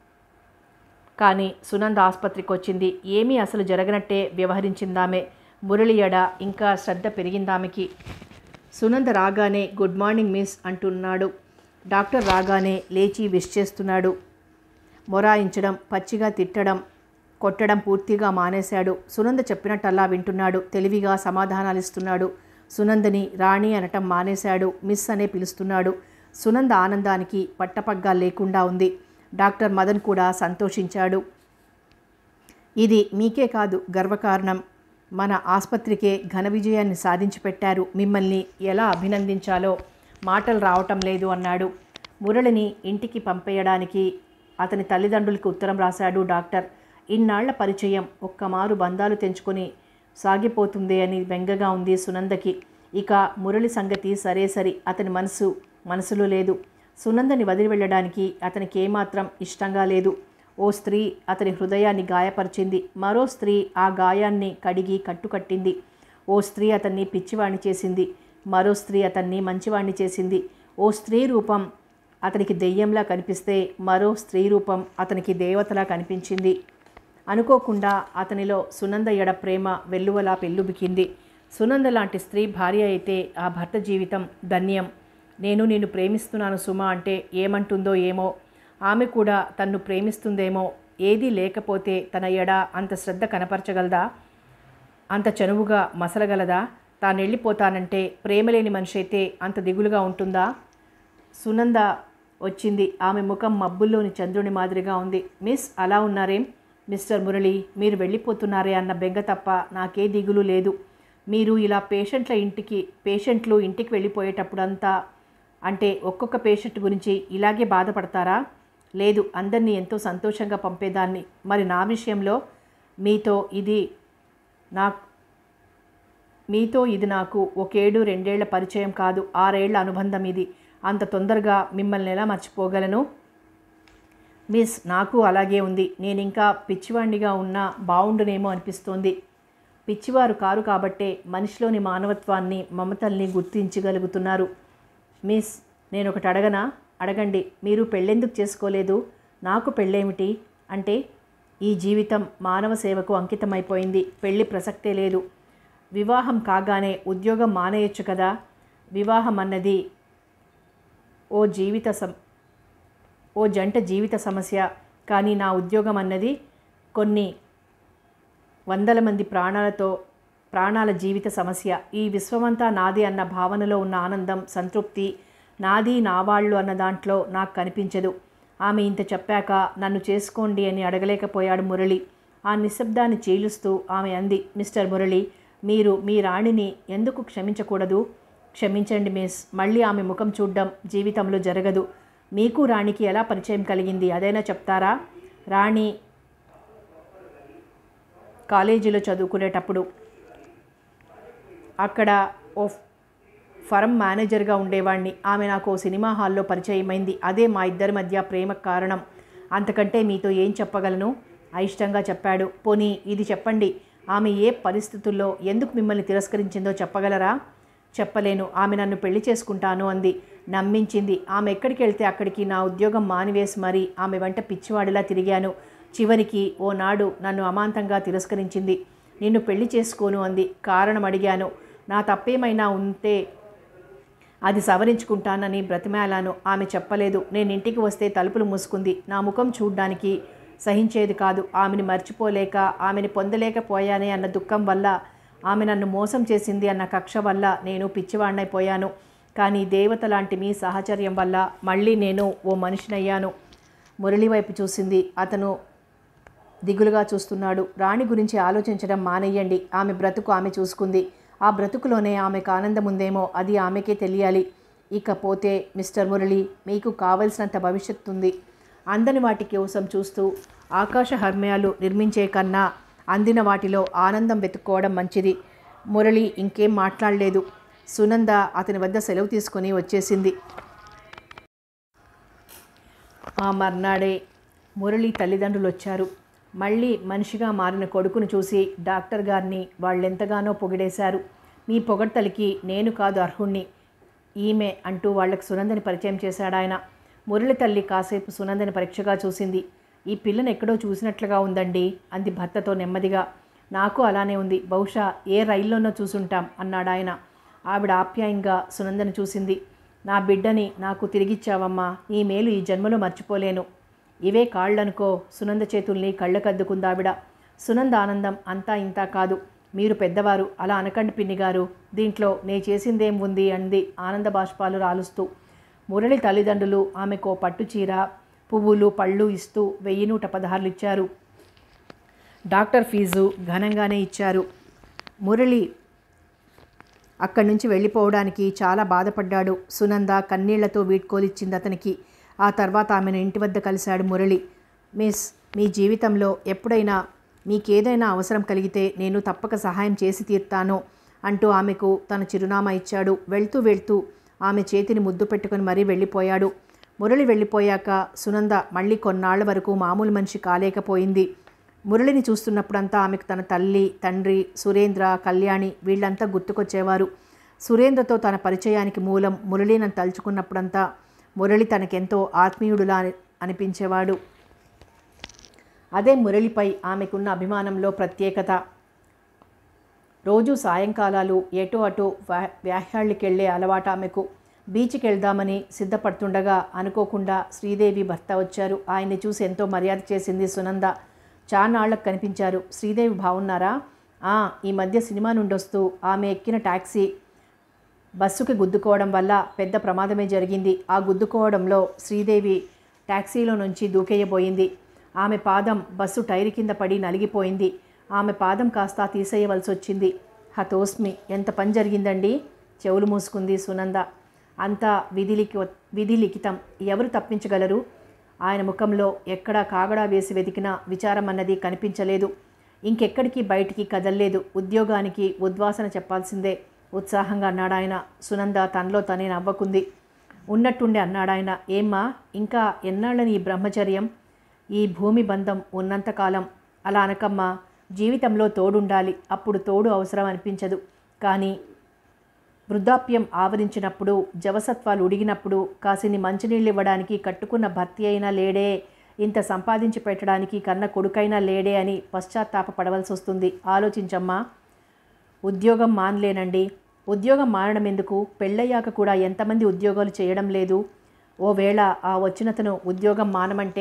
కానీ సునంద ఆసుపత్రికి వచ్చింది. ఏమీ అసలు జరగనట్టే వ్యవహరించిందామె. మురళి ఎడ ఇంకా శ్రద్ధ పెరిగిందామెకి. సునంద రాగానే గుడ్ మార్నింగ్ మిస్ అంటున్నాడు. డాక్టర్ రాగానే లేచి విష్ చేస్తున్నాడు. మొరాయించడం, పచ్చిగా తిట్టడం, కొట్టడం పూర్తిగా మానేశాడు. సునంద చెప్పినట్టల్లా వింటున్నాడు. తెలివిగా సమాధానాలు ఇస్తున్నాడు. సునందని రాణి అనటం మానేశాడు. మిస్ అనే పిలుస్తున్నాడు. సునంద ఆనందానికి పట్టపగ్గా లేకుండా ఉంది. డాక్టర్ మదన్ కూడా సంతోషించాడు. ఇది మీకే కాదు గర్వకారణం. మన ఆసుపత్రికే ఘన విజయాన్ని సాధించి పెట్టారు. మిమ్మల్ని ఎలా అభినందించాలో మాటలు రావటం లేదు అన్నాడు. మురళిని ఇంటికి పంపేయడానికి అతని తల్లిదండ్రులకు ఉత్తరం రాశాడు డాక్టర్. ఇన్నాళ్ల పరిచయం ఒక్కమారు బంధాలు తెంచుకొని సాగిపోతుందే అని బెంగగా ఉంది సునందకి. ఇక మురళి సంగతి సరే సరి, అతని మనసులో లేదు. సునందని వదిలి వెళ్ళడానికి అతనికి ఏమాత్రం ఇష్టంగా లేదు. ఓ స్త్రీ అతని హృదయాన్ని గాయపరిచింది. మరో స్త్రీ ఆ గాయాన్ని కడిగి కట్టుకట్టింది. ఓ స్త్రీ అతన్ని పిచ్చివాణ్ణి చేసింది. మరో స్త్రీ అతన్ని మంచివాణ్ణి చేసింది. ఓ స్త్రీ రూపం అతనికి దెయ్యంలా కనిపిస్తే మరో స్త్రీ రూపం అతనికి దేవతలా కనిపించింది. అనుకోకుండా అతనిలో సునంద ఎడ ప్రేమ వెల్లువలా పెళ్ళుబికింది. సునంద లాంటి స్త్రీ భార్య అయితే ఆ భర్త జీవితం ధన్యం. నేను నిన్ను ప్రేమిస్తున్నాను సుమా అంటే ఏమంటుందో ఏమో. ఆమె కూడా తన్ను ప్రేమిస్తుందేమో. ఏదీ లేకపోతే తన ఎడ అంత శ్రద్ధ కనపరచగలదా? అంత చనువుగా మసలగలదా? తానెళ్ళిపోతానంటే ప్రేమలేని మనిషి అయితే అంత దిగులుగా ఉంటుందా? సునంద వచ్చింది. ఆమె ముఖం మబ్బుల్లోని చంద్రుని మాదిరిగా ఉంది. మిస్, అలా ఉన్నారేం? మిస్టర్ మురళి, మీరు వెళ్ళిపోతున్నారే అన్న బెంగ తప్ప నాకే దిగులు లేదు. మీరు ఇలా పేషెంట్లు ఇంటికి వెళ్ళిపోయేటప్పుడంతా అంటే ఒక్కొక్క పేషెంట్ గురించి ఇలాగే బాధపడతారా? లేదు, అందరినీ ఎంతో సంతోషంగా పంపేదాన్ని. మరి నా విషయంలో మీతో ఇది నాకు నాకు 1 ఏడు 2 ఏళ్ల పరిచయం కాదు, 6 ఏళ్ల అనుబంధం ఇది. అంత తొందరగా మిమ్మల్ని ఎలా మర్చిపోగలను? మిస్, నాకు అలాగే ఉంది. నేనింకా పిచ్చివాణ్ణిగా ఉన్నా బావుండునేమో అనిపిస్తోంది. పిచ్చివారు కారు కాబట్టే మనిషిలోని మానవత్వాన్ని, మమతల్ని గుర్తించగలుగుతున్నారు. మిస్, నేనొకటి అడగనా? అడగండి. మీరు పెళ్ళెందుకు చేసుకోలేదు? నాకు పెళ్ళేమిటి? అంటే ఈ జీవితం మానవ సేవకు అంకితమైపోయింది. పెళ్ళి ప్రసక్తే లేదు. వివాహం కాగానే ఉద్యోగం మానేయొచ్చు కదా. వివాహం అన్నది ఓ జంట జీవిత సమస్య. కానీ నా ఉద్యోగం అన్నది కొన్ని వందల మంది ప్రాణాల జీవిత సమస్య. ఈ విశ్వమంతా నాది అన్న భావనలో ఉన్న ఆనందం, సంతృప్తి నాది, నా వాళ్ళు అన్న దాంట్లో నాకు కనిపించదు. ఆమె ఇంత చెప్పాక నన్ను చేసుకోండి అని అడగలేకపోయాడు మురళి. ఆ నిశ్శబ్దాన్ని చీలుస్తూ ఆమె అంది, మిస్టర్ మురళి, మీరు మీ రాణిని ఎందుకు క్షమించకూడదు? క్షమించండి మిస్, మళ్ళీ ఆమె ముఖం చూడ్డం జీవితంలో జరగదు. మీకు రాణికి ఎలా పరిచయం కలిగింది అదైనా చెప్తారా? రాణి కాలేజీలో చదువుకునేటప్పుడు అక్కడ ఓ ఫర్మ్ మేనేజర్గా ఉండేవాడిని. ఆమె నాకు సినిమా హాల్లో పరిచయమైంది. అదే మా ఇద్దరి మధ్య ప్రేమకు కారణం. అంతకంటే మీతో ఏం చెప్పగలను? అయిష్టంగా చెప్పాడు. పోనీ ఇది చెప్పండి, ఆమె ఏ పరిస్థితుల్లో ఎందుకు మిమ్మల్ని తిరస్కరించిందో చెప్పగలరా? చెప్పలేను. ఆమె నన్ను పెళ్లి చేసుకుంటాను అంది. నమ్మించింది. ఆమె ఎక్కడికి వెళ్తే అక్కడికి నా ఉద్యోగం మానివేసి మరీ ఆమె వెంట పిచ్చివాడిలా తిరిగాను. చివరికి ఓనాడు నన్ను అమాంతంగా తిరస్కరించింది. నిన్ను పెళ్లి చేసుకోను అంది. కారణం అడిగాను. నా తప్పేమైనా ఉంటే అది సవరించుకుంటానని బ్రతిమాలాను. ఆమె చెప్పలేదు. నేను ఇంటికి వస్తే తలుపులు మూసుకుంది. నా ముఖం చూడ్డానికి సహించేది కాదు. ఆమెని మర్చిపోలేక, ఆమెని పొందలేకపోయానే అన్న దుఃఖం వల్ల, ఆమె నన్ను మోసం చేసింది అన్న కక్ష వల్ల నేను పిచ్చివాణ్ణైపోయాను. కానీ దేవత లాంటి మీ సహచర్యం వల్ల మళ్ళీ నేను ఓ మనిషినయ్యాను. మురళి వైపు చూసింది. అతను దిగులుగా చూస్తున్నాడు. రాణి గురించి ఆలోచించడం మానేయండి. ఆమె బ్రతుకు ఆమె చూసుకుంది. ఆ బ్రతుకులోనే ఆమెకు ఆనందం ఉందేమో అది ఆమెకే తెలియాలి. ఇకపోతే మిస్టర్ మురళి, మీకు కావలసినంత భవిష్యత్తు ఉంది. అందని వాటి కోసం చూస్తూ ఆకాశ హర్మ్యాలు నిర్మించే కన్నా అందిన వాటిలో ఆనందం వెతుక్కోవడం మంచిది. మురళి ఇంకేం మాట్లాడలేదు. సునంద అతని వద్ద సెలవు తీసుకొని వచ్చేసింది. ఆ మర్నాడే మురళి తల్లిదండ్రులు వచ్చారు. మళ్ళీ మనిషిగా మారిన కొడుకును చూసి డాక్టర్ గారిని వాళ్ళెంతగానో పొగిడేశారు. మీ పొగడ్తలకి నేను కాదు అర్హుణ్ణి, ఈమె అంటూ వాళ్లకు సునందని పరిచయం చేశాడాయన. మురళి తల్లి కాసేపు సునందని పరీక్షగా చూసింది. ఈ పిల్లను ఎక్కడో చూసినట్లుగా ఉందండి అంది భర్తతో నెమ్మదిగా. నాకు అలానే ఉంది. బహుశా ఏ రైల్లోనో చూసుంటాం అన్నాడాయన. ఆవిడ ఆప్యాయంగా సునందని చూసింది. నా బిడ్డని నాకు తిరిగిచ్చావమ్మా. నీ మేలు ఈ జన్మలో మర్చిపోలేను. ఇవే కాళ్ళనుకో. సునంద చేతుల్ని కళ్ళకద్దుకుందావిడ. సునంద ఆనందం అంతా ఇంతా కాదు. మీరు పెద్దవారు, అలా అనకండి పిన్నిగారు. దీంట్లో నే చేసిందేం ఉంది అంది ఆనంద బాష్పాలు రాలుస్తూ. మురళి తల్లిదండ్రులు ఆమెకో పట్టుచీర, పువ్వులు, పళ్ళు ఇస్తూ 1116 ఇచ్చారు. డాక్టర్ ఫీజు ఘనంగానే ఇచ్చారు. మురళి అక్కడి నుంచి వెళ్ళిపోవడానికి చాలా బాధపడ్డాడు. సునంద కన్నీళ్లతో వీడ్కోలిచ్చింది అతనికి. ఆ తర్వాత ఆమెను ఇంటి వద్ద కలిశాడు మురళి. మిస్, మీ జీవితంలో ఎప్పుడైనా మీకేదైనా అవసరం కలిగితే నేను తప్పక సహాయం చేసి తీర్తాను అంటూ ఆమెకు తన చిరునామా ఇచ్చాడు. వెళ్తూ ఆమె చేతిని ముద్దు పెట్టుకుని మరీ వెళ్ళిపోయాడు. మురళి వెళ్ళిపోయాక సునంద మళ్ళీ కొన్నాళ్ల వరకు మామూలు మనిషి కాలేకపోయింది. మురళిని చూస్తున్నప్పుడంతా ఆమెకు తన తల్లి, తండ్రి, సురేంద్ర, కళ్యాణి వీళ్ళంతా గుర్తుకొచ్చేవారు. సురేంద్రతో తన పరిచయానికి మూలం మురళిని తలుచుకున్నప్పుడంతా మురళి తనకెంతో ఆత్మీయుడులా అనిపించేవాడు. అదే మురళిపై ఆమెకున్న అభిమానంలో ప్రత్యేకత. రోజు సాయంకాలాలు ఎటో అటు వ్యాహ్యాళ్ళకెళ్లే అలవాటు ఆమెకు. బీచ్కి వెళ్దామని సిద్ధపడుతుండగా అనుకోకుండా శ్రీదేవి భర్త వచ్చారు. ఆయన్ని చూసి ఎంతో మర్యాద చేసింది సునంద. చానాళ్లకు కనిపించారు. శ్రీదేవి బాగున్నారా? ఈ మధ్య సినిమా నుండి వస్తూ ఆమె ఎక్కిన టాక్సీ బస్సుకి గుద్దుకోవడం వల్ల పెద్ద ప్రమాదమే జరిగింది. ఆ గుద్దుకోవడంలో శ్రీదేవి టాక్సీలో నుంచి దూకేయబోయింది. ఆమె పాదం బస్సు టైరు కింద పడి నలిగిపోయింది. ఆమె పాదం కాస్త తీసేయవలసి వచ్చింది. హతోస్మి, ఎంత పని జరిగిందండి? చెవులు మూసుకుంది సునంద. అంతా విధి లిఖితం. ఎవరు తప్పించగలరు? ఆయన ముఖంలో ఎక్కడా కాగడా వేసి వెతికినా విచారం అన్నది కనిపించలేదు. ఇంకెక్కడికి బయటికి కదల్లేదు. ఉద్యోగానికి ఉద్వాసన చెప్పాల్సిందే ఉత్సాహంగా అన్నాడాయన. సునంద తనలో తనే నవ్వకుంది. ఉన్నట్టుండి అన్నాడాయన, ఏమ్మా ఇంకా ఎన్నాళ్ళని ఈ బ్రహ్మచర్యం? ఈ భూమి బంధం ఉన్నంతకాలం. అలా అనకమ్మా, జీవితంలో తోడుండాలి. అప్పుడు తోడు అవసరం అనిపించదు. కానీ వృద్ధాప్యం ఆవరించినప్పుడు, జవసత్వాలు ఉడిగినప్పుడు కాసిని మంచినీళ్ళు ఇవ్వడానికి కట్టుకున్న భర్తీ అయినా లేడే, ఇంత సంపాదించి పెట్టడానికి కన్న కొడుకైనా లేడే అని పశ్చాత్తాపపడవలసి వస్తుంది. ఆలోచించమ్మా. ఉద్యోగం మానలేనండి. ఉద్యోగం మానడం ఎందుకు? పెళ్ళయ్యాక కూడా ఎంతమంది ఉద్యోగాలు చేయడం లేదు? ఓవేళ ఆ వచ్చినతను ఉద్యోగం మానమంటే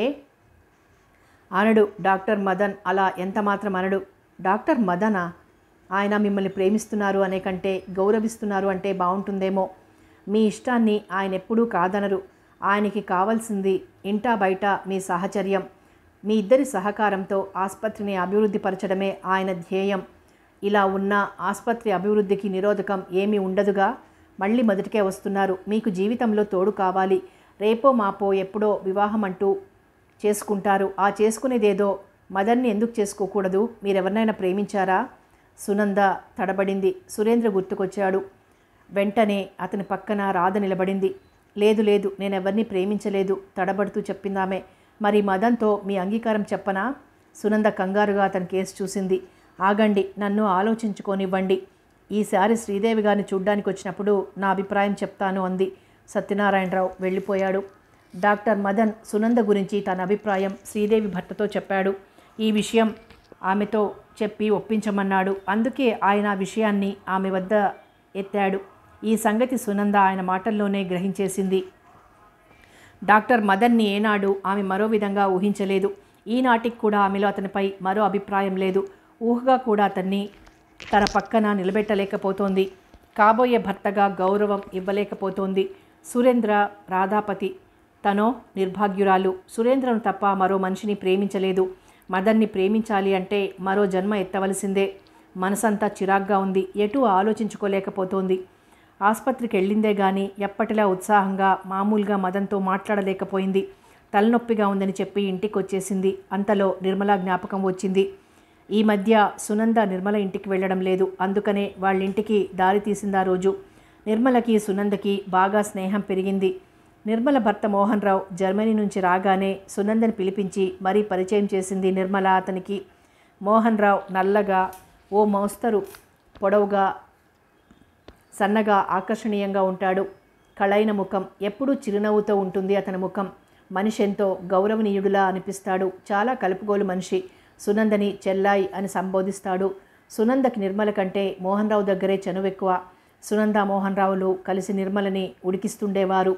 అనడు. డాక్టర్ మదన్ అలా ఎంత మాత్రం అనడు. డాక్టర్ మదనా? ఆయన మిమ్మల్ని ప్రేమిస్తున్నారు అనే కంటే గౌరవిస్తున్నారు అంటే బాగుంటుందేమో. మీ ఇష్టాన్ని ఆయన ఎప్పుడూ కాదనరు. ఆయనకి కావాల్సింది ఇంటా బయట మీ సహచర్యం. మీ ఇద్దరి సహకారంతో ఆసుపత్రిని అభివృద్ధి పరచడమే ఆయన ధ్యేయం. ఇలా ఉన్న ఆసుపత్రి అభివృద్ధికి నిరోధకం ఏమీ ఉండదుగా. మళ్ళీ మొదటికే వస్తున్నారు. మీకు జీవితంలో తోడు కావాలి. రేపో మాపో ఎప్పుడో వివాహం అంటూ చేసుకుంటారు. ఆ చేసుకునేదేదో మదన్ని ఎందుకు చేసుకోకూడదు? మీరెవరినైనా ప్రేమించారా? సునంద తడబడింది. సురేంద్ర గుర్తుకొచ్చాడు. వెంటనే అతని పక్కన రాధ నిలబడింది. లేదు లేదు, నేనెవరిని ప్రేమించలేదు తడబడుతూ చెప్పిందామే. మరి మదన్తో మీ అంగీకారం చెప్పనా? సునంద కంగారుగా అతని కేసు చూసింది. ఆగండి, నన్ను ఆలోచించుకోనివ్వండి. ఈసారి శ్రీదేవి గారిని చూడ్డానికి వచ్చినప్పుడు నా అభిప్రాయం చెప్తాను అంది. సత్యనారాయణరావు వెళ్ళిపోయాడు. డాక్టర్ మదన్ సునంద గురించి తన అభిప్రాయం శ్రీదేవి భర్తతో చెప్పాడు. ఈ విషయం ఆమెతో చెప్పి ఒప్పించమన్నాడు. అందుకే ఆయన ఆ విషయాన్ని ఆమె వద్ద ఎత్తాడు. ఈ సంగతి సునంద ఆయన మాటల్లోనే గ్రహించేసింది. డాక్టర్ మదన్ని ఏనాడు ఆమె మరో విధంగా ఊహించలేదు. ఈనాటికి కూడా ఆమెలో అతనిపై మరో అభిప్రాయం లేదు. ఊహగా కూడా అతన్ని తన పక్కన నిలబెట్టలేకపోతోంది. కాబోయే భర్తగా గౌరవం ఇవ్వలేకపోతోంది. సురేంద్ర రాధాపతి, తనో నిర్భాగ్యురాలు. సురేంద్రను తప్ప మరో మనిషిని ప్రేమించలేదు. మదన్ని ప్రేమించాలి అంటే మరో జన్మ ఎత్తవలసిందే. మనసంతా చిరాగ్గా ఉంది. ఎటూ ఆలోచించుకోలేకపోతోంది. ఆసుపత్రికి వెళ్ళిందే గాని ఎప్పటిలా ఉత్సాహంగా మామూలుగా మదన్తో మాట్లాడలేకపోయింది. తలనొప్పిగా ఉందని చెప్పి ఇంటికి వచ్చేసింది. అంతలో నిర్మల జ్ఞాపకం వచ్చింది. ఈ మధ్య సునంద నిర్మల ఇంటికి వెళ్ళడం లేదు. అందుకనే వాళ్ళింటికి దారి తీసిందా రోజు. నిర్మలకి సునందకి బాగా స్నేహం పెరిగింది. నిర్మల భర్త మోహన్ రావు జర్మనీ నుంచి రాగానే సునందని పిలిపించి మరీ పరిచయం చేసింది నిర్మల అతనికి. మోహన్ రావు నల్లగా, ఓ మోస్తరు పొడవుగా, సన్నగా, ఆకర్షణీయంగా ఉంటాడు. కళైన ముఖం, ఎప్పుడూ చిరునవ్వుతో ఉంటుంది అతని ముఖం. మనిషి ఎంతో గౌరవనీయుడులా అనిపిస్తాడు. చాలా కలుపుగోలు మనిషి. సునందని చెల్లాయి అని సంబోధిస్తాడు. సునందకి నిర్మల కంటే మోహన్ రావు దగ్గరే చనువెక్కువ. సునంద మోహన్ రావులు కలిసి నిర్మలని ఉడికిస్తుండేవారు.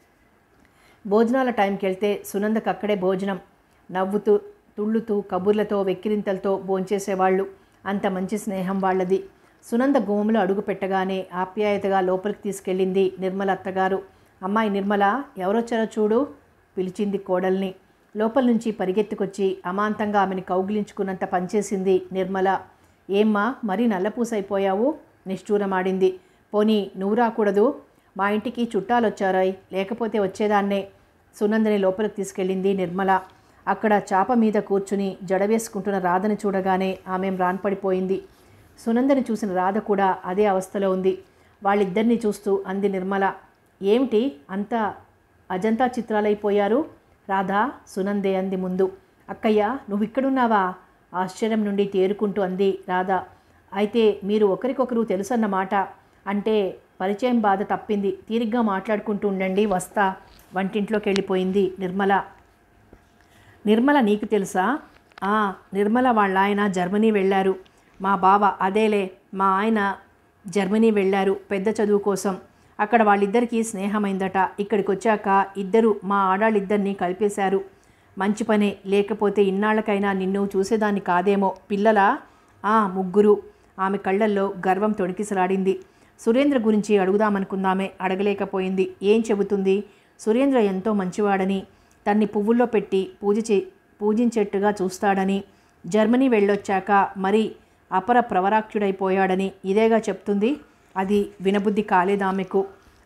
భోజనాల టైంకి వెళ్తే సునందకు అక్కడే భోజనం. నవ్వుతూ తుళ్ళుతూ కబుర్లతో వెక్కిరింతలతో భోంచేసేవాళ్ళు. అంత మంచి స్నేహం వాళ్ళది. సునంద గోములు అడుగు పెట్టగానే ఆప్యాయతగా లోపలికి తీసుకెళ్ళింది నిర్మల అత్తగారు. అమ్మాయి నిర్మల, ఎవరొచ్చారో చూడు పిలిచింది కోడల్ని. లోపల నుంచి పరిగెత్తుకొచ్చి అమాంతంగా ఆమెను కౌగిలించుకున్నంత పనిచేసింది నిర్మల. ఏమ్మా, మరీ నల్లపూసైపోయావు? నిష్ఠూరమాడింది. పోనీ నువ్వు రాకూడదు? మా ఇంటికి చుట్టాలొచ్చారాయ్, లేకపోతే వచ్చేదాన్నే. సునందని లోపలికి తీసుకెళ్ళింది నిర్మల. అక్కడ చాప మీద కూర్చుని జడవేసుకుంటున్న రాధని చూడగానే ఆమె రాన్పడిపోయింది. సునందని చూసిన రాధ కూడా అదే అవస్థలో ఉంది. వాళ్ళిద్దరినీ చూస్తూ అంది నిర్మల, ఏమిటి అంత అజంతా చిత్రాలైపోయారు? రాధా, సునందే అంది ముందు. అక్కయ్య, నువ్వు ఇక్కడున్నావా? ఆశ్చర్యం నుండి తేరుకుంటూ అంది రాధ. అయితే మీరు ఒకరికొకరు తెలుసన్నమాట. అంటే పరిచయం బాధ తప్పింది. తీరిగ్గా మాట్లాడుకుంటూ ఉండండి, వస్తా. వంటింట్లోకి వెళ్ళిపోయింది నిర్మల. నిర్మల నీకు తెలుసా? నిర్మల వాళ్ళ ఆయన జర్మనీ వెళ్ళారు. మా బావ, అదేలే మా ఆయన జర్మనీ వెళ్ళారు పెద్ద చదువు కోసం. అక్కడ వాళ్ళిద్దరికీ స్నేహమైందట. ఇక్కడికి వచ్చాక ఇద్దరు మా ఆడాళ్ళిద్దరినీ కలిపేశారు. మంచి పనే, లేకపోతే ఇన్నాళ్ళకైనా నిన్ను చూసేదాన్ని కాదేమో. పిల్లలా? ముగ్గురు. ఆమె కళ్ళల్లో గర్వం తొణికిసలాడింది. సురేంద్ర గురించి అడుగుదామనుకుందామే, అడగలేకపోయింది. ఏం చెబుతుంది? సురేంద్ర ఎంతో మంచివాడని, తన్ని పువ్వుల్లో పెట్టి పూజించేట్టుగా చూస్తాడని, జర్మనీ వెళ్ళొచ్చాక మరీ అపర ప్రవరాఖ్యుడైపోయాడని ఇదేగా చెప్తుంది. అది వినబుద్ధి కాలేదామెకు.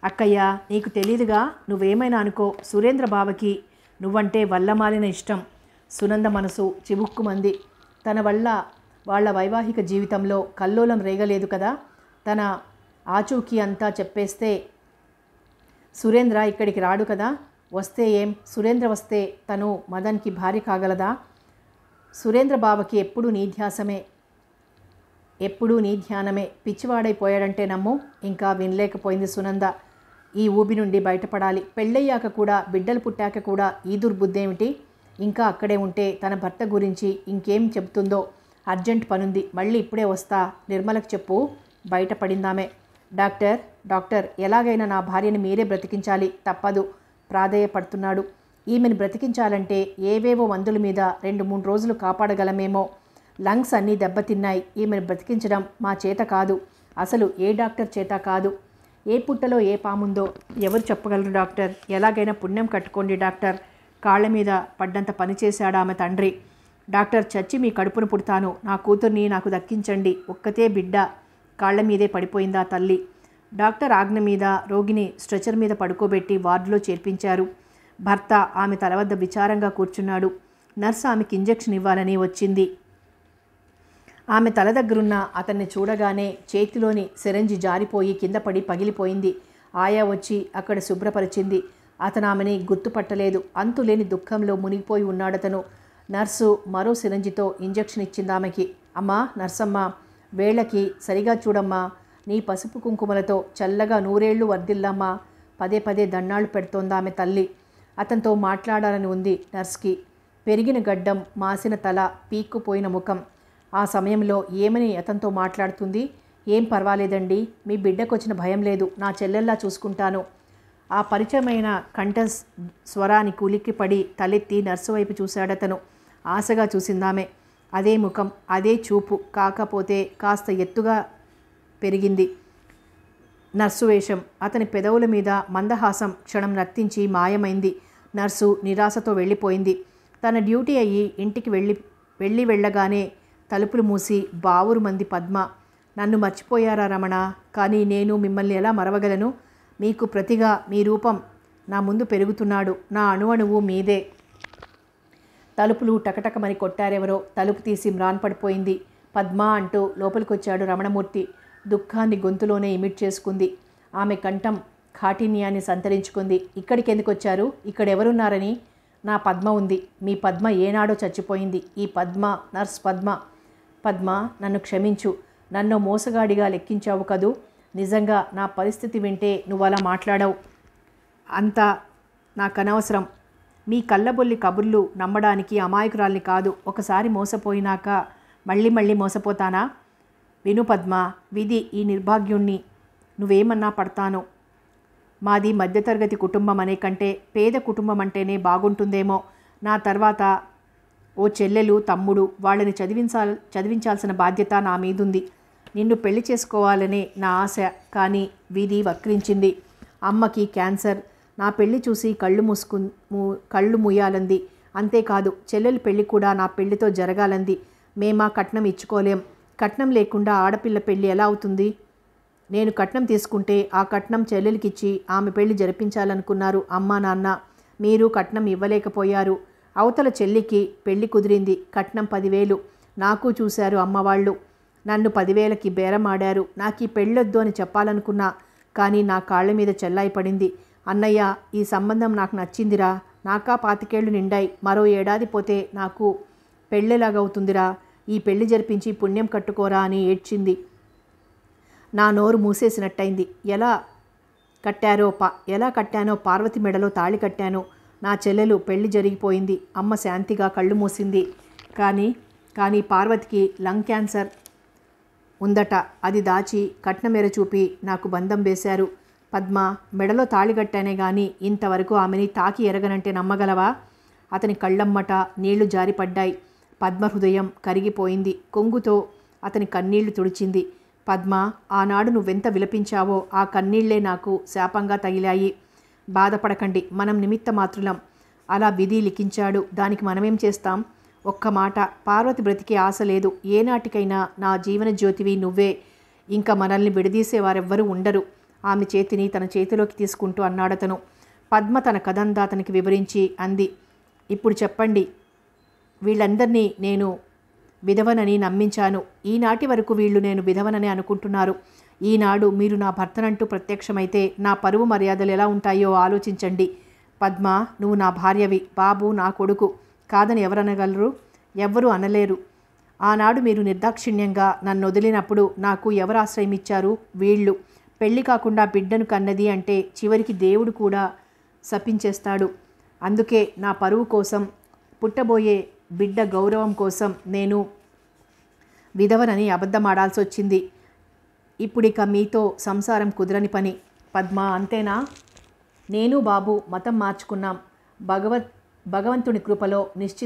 అక్కయ్య, నీకు తెలీదుగా, నువ్వేమైనా అనుకో, సురేంద్ర బావకి నువ్వంటే వల్లమాలిన ఇష్టం. సునంద మనసు చివుక్కుమంది. తన వల్ల వాళ్ళ వైవాహిక జీవితంలో కల్లోలం రేగలేదు కదా. తన ఆచూకీ అంతా చెప్పేస్తే సురేంద్ర ఇక్కడికి రాడు కదా. వస్తే ఏం, సురేంద్ర వస్తే తను మదన్కి భార్య కాగలదా? సురేంద్ర బావకి ఎప్పుడూ నీ ధ్యాసమే, ఎప్పుడూ నీ ధ్యానమే. పిచ్చివాడైపోయాడంటే నమ్ము. ఇంకా వినలేకపోయింది సునంద. ఈ ఊబి నుండి బయటపడాలి. పెళ్ళయ్యాక కూడా, బిడ్డలు పుట్టాక కూడా ఈ దుర్బుద్ధేమిటి? ఇంకా అక్కడే ఉంటే తన భర్త గురించి ఇంకేం చెబుతుందో. అర్జెంట్ పనుంది, మళ్ళీ ఇప్పుడే వస్తా, నిర్మలకు చెప్పు. బయటపడిందామే. డాక్టర్, డాక్టర్, ఎలాగైనా నా భార్యని మీరే బ్రతికించాలి, తప్పదు ప్రాధేయపడుతున్నాడు. ఈమెను బ్రతికించాలంటే ఏవేవో మందుల మీద 2-3 రోజులు కాపాడగలమేమో. లంగ్స్ అన్నీ దెబ్బతిన్నాయి. ఈమెను బ్రతికించడం మా చేత కాదు, అసలు ఏ డాక్టర్ చేత కాదు. ఏ పుట్టలో ఏ పాముందో ఎవరు చెప్పగలరు డాక్టర్? ఎలాగైనా పుణ్యం కట్టుకోండి డాక్టర్. కాళ్ళ మీద పడ్డంత పనిచేశాడు ఆమె తండ్రి. డాక్టర్, చచ్చి మీ కడుపును పుడతాను, నా కూతుర్ని నాకు దక్కించండి. ఒక్కతే బిడ్డ. కాళ్ల మీదే పడిపోయిందా తల్లి. డాక్టర్ ఆజ్ఞ మీద రోగిని స్ట్రెచర్ మీద పడుకోబెట్టి వార్డులో చేర్పించారు. భర్త ఆమె తల వద్ద విచారంగా కూర్చున్నాడు. నర్సు ఆమెకి ఇంజెక్షన్ ఇవ్వాలని వచ్చింది. ఆమె తల దగ్గరున్న అతన్ని చూడగానే చేతిలోని సిరంజి జారిపోయి కింద పడి పగిలిపోయింది. ఆయా వచ్చి అక్కడ శుభ్రపరిచింది. అతను ఆమెని గుర్తుపట్టలేదు. అంతులేని దుఃఖంలో మునిగిపోయి ఉన్నాడతను. నర్సు మరో సిరంజితో ఇంజెక్షన్ ఇచ్చింది ఆమెకి. అమ్మా, నర్సమ్మ, వేళకి సరిగా చూడమ్మా, నీ పసుపు కుంకుమలతో చల్లగా 100 ఏళ్ళు వర్ధిల్లమ్మా. పదే పదే దన్నాళ్ళు పెడుతోంది ఆమె తల్లి. అతనితో మాట్లాడాలని ఉంది నర్స్కి. పెరిగిన గడ్డం, మాసిన తల, పీక్కుపోయిన ముఖం. ఆ సమయంలో ఏమని అతనితో మాట్లాడుతుంది? ఏం పర్వాలేదండి, మీ బిడ్డకొచ్చిన భయం లేదు, నా చెల్లెల్లా చూసుకుంటాను. ఆ పరిచయమైన కంఠ స్వరానికి ఉలిక్కిపడి తలెత్తి నర్సు వైపు చూశాడతను. ఆశగా చూసిందామె. అదే ముఖం, అదే చూపు, కాకపోతే కాస్త ఎత్తుగా పెరిగింది. నర్సు వేషం. అతని పెదవుల మీద మందహాసం క్షణం నర్తించి మాయమైంది. నర్సు నిరాశతో వెళ్ళిపోయింది. తన డ్యూటీ అయ్యి ఇంటికి వెళ్ళగానే తలుపులు మూసి బావురు మంది పద్మ. నన్ను మర్చిపోయారా రమణ? కానీ నేను మిమ్మల్ని ఎలా మరవగలను? మీకు ప్రతిగా మీ రూపం నా ముందు పెరుగుతున్నాడు. నా అణువణువు మీదే. తలుపులు టకటకమని కొట్టారెవరో. తలుపు తీసి మ్రాన్పడిపోయింది. పద్మ అంటూ లోపలికొచ్చాడు రమణమూర్తి. దుఃఖాన్ని గొంతులోనే ఇమిట్ చేసుకుంది. ఆమె కంఠం కాఠిన్యాన్ని సంతరించుకుంది. ఇక్కడికి ఎందుకు వచ్చారు? ఇక్కడెవరున్నారని? నా పద్మ ఉంది. మీ పద్మ ఏనాడో చచ్చిపోయింది. ఈ పద్మ నర్స్ పద్మ. పద్మ, నన్ను క్షమించు. నన్ను మోసగాడిగా లెక్కించావు కదూ. నిజంగా నా పరిస్థితి వింటే నువ్వు అలా మాట్లాడవు. అంతా నాకనవసరం. మీ కళ్ళబొల్లి కబుర్లు నమ్మడానికి అమాయకురాల్ని కాదు. ఒకసారి మోసపోయినాక మళ్ళీ మళ్ళీ మోసపోతానా? విను పద్మ, విధి ఈ నిర్భాగ్యుణ్ణి నువ్వేమన్నా పడతాను. మాది మధ్యతరగతి కుటుంబం అనే కంటే పేద కుటుంబం అంటేనే బాగుంటుందేమో. నా తర్వాత ఓ చెల్లెలు, తమ్ముడు. వాళ్ళని చదివించాల్సిన బాధ్యత నా మీదుంది. నిన్ను పెళ్లి చేసుకోవాలనే నా ఆశ. కానీ విధి వక్రించింది. అమ్మకి క్యాన్సర్. నా పెళ్లి చూసి కళ్ళు ముయ్యాలంది. అంతేకాదు, చెల్లెలు పెళ్లి కూడా నా పెళ్లితో జరగాలంది. మేమా కట్నం ఇచ్చుకోలేం. కట్నం లేకుండా ఆడపిల్ల పెళ్లి ఎలా అవుతుంది? నేను కట్నం తీసుకుంటే ఆ కట్నం చెల్లెలికిచ్చి ఆమె పెళ్లి జరిపించాలనుకున్నారు అమ్మా నాన్న. మీరు కట్నం ఇవ్వలేకపోయారు. అవతల చెల్లికి పెళ్లి కుదిరింది. కట్నం 10,000. నాకు చూశారు అమ్మవాళ్ళు. నన్ను 10,000కి బేరం ఆడారు. నాకు ఈ పెళ్ళొద్దు అని చెప్పాలనుకున్నా. కానీ నా కాళ్ళ మీద చెల్లాయి పడింది. అన్నయ్య, ఈ సంబంధం నాకు నచ్చిందిరా. నాకా 25 ఏళ్ళు నిండాయి. మరో ఏడాది పోతే నాకు పెళ్ళెలాగవుతుందిరా. ఈ పెళ్లి జరిపించి పుణ్యం కట్టుకోరా అని ఏడ్చింది. నా నోరు మూసేసినట్టయింది. ఎలా కట్టానో పార్వతి మెడలో తాళి కట్టాను. నా చెల్లెలు పెళ్లి జరిగిపోయింది. అమ్మ శాంతిగా కళ్ళు మూసింది. కానీ పార్వతికి లంగ్ క్యాన్సర్ ఉందట. అది దాచి కట్నమేర చూపి నాకు బంధం వేశారు. పద్మ, మెడలో తాళి కట్టానే గాని ఇంతవరకు ఆమెని తాకి ఎరగనంటే నమ్మగలవా? అతని కళ్ళమ్మట నీళ్లు జారిపడ్డాయి. పద్మ హృదయం కరిగిపోయింది. కొంగుతో అతని కన్నీళ్లు తుడిచింది. పద్మ, ఆనాడు నువ్వెంత విలపించావో ఆ కన్నీళ్లే నాకు శాపంగా తగిలాయి. బాధపడకండి, మనం నిమిత్త మాత్రులం. అలా విధి లిఖించాడు. దానికి మనమేం చేస్తాం? ఒక్క మాట, పార్వతి బ్రతికే ఆశ లేదు. ఏనాటికైనా నా జీవన జ్యోతివి నువ్వే. ఇంకా మనల్ని విడదీసేవారెవ్వరూ ఉండరు. ఆమె చేతిని తన చేతిలోకి తీసుకుంటూ అన్నాడతను. పద్మ తన కథంతా అతనికి వివరించి అంది. ఇప్పుడు చెప్పండి, వీళ్ళందరినీ నేను విధవనని నమ్మించాను. ఈనాటి వరకు వీళ్ళు నేను విధవనని అనుకుంటున్నారు. ఈనాడు మీరు నా భర్తనంటూ ప్రత్యక్షమైతే నా పరువు మర్యాదలు ఎలా ఉంటాయో ఆలోచించండి. పద్మ, నువ్వు నా భార్యవి, బాబు నా కొడుకు. కాదని ఎవరనగలరు? ఎవ్వరూ అనలేరు. ఆనాడు మీరు నిర్దాక్షిణ్యంగా నన్ను వదిలినప్పుడు నాకు ఎవరు ఆశ్రయం ఇచ్చారు? వీళ్ళు. పెళ్లి కాకుండా బిడ్డను కన్నది అంటే చివరికి దేవుడు కూడా శపించేస్తాడు. అందుకే నా పరువు కోసం, పుట్టబోయే బిడ్డ గౌరవం కోసం నేను విధవనని అబద్ధమాడాల్సి వచ్చింది. ఇప్పుడిక మీతో సంసారం కుదరని పని. పద్మ, అంతేనా? నేను బాబు మతం మార్చుకున్నాం. భగవంతుని కృపలో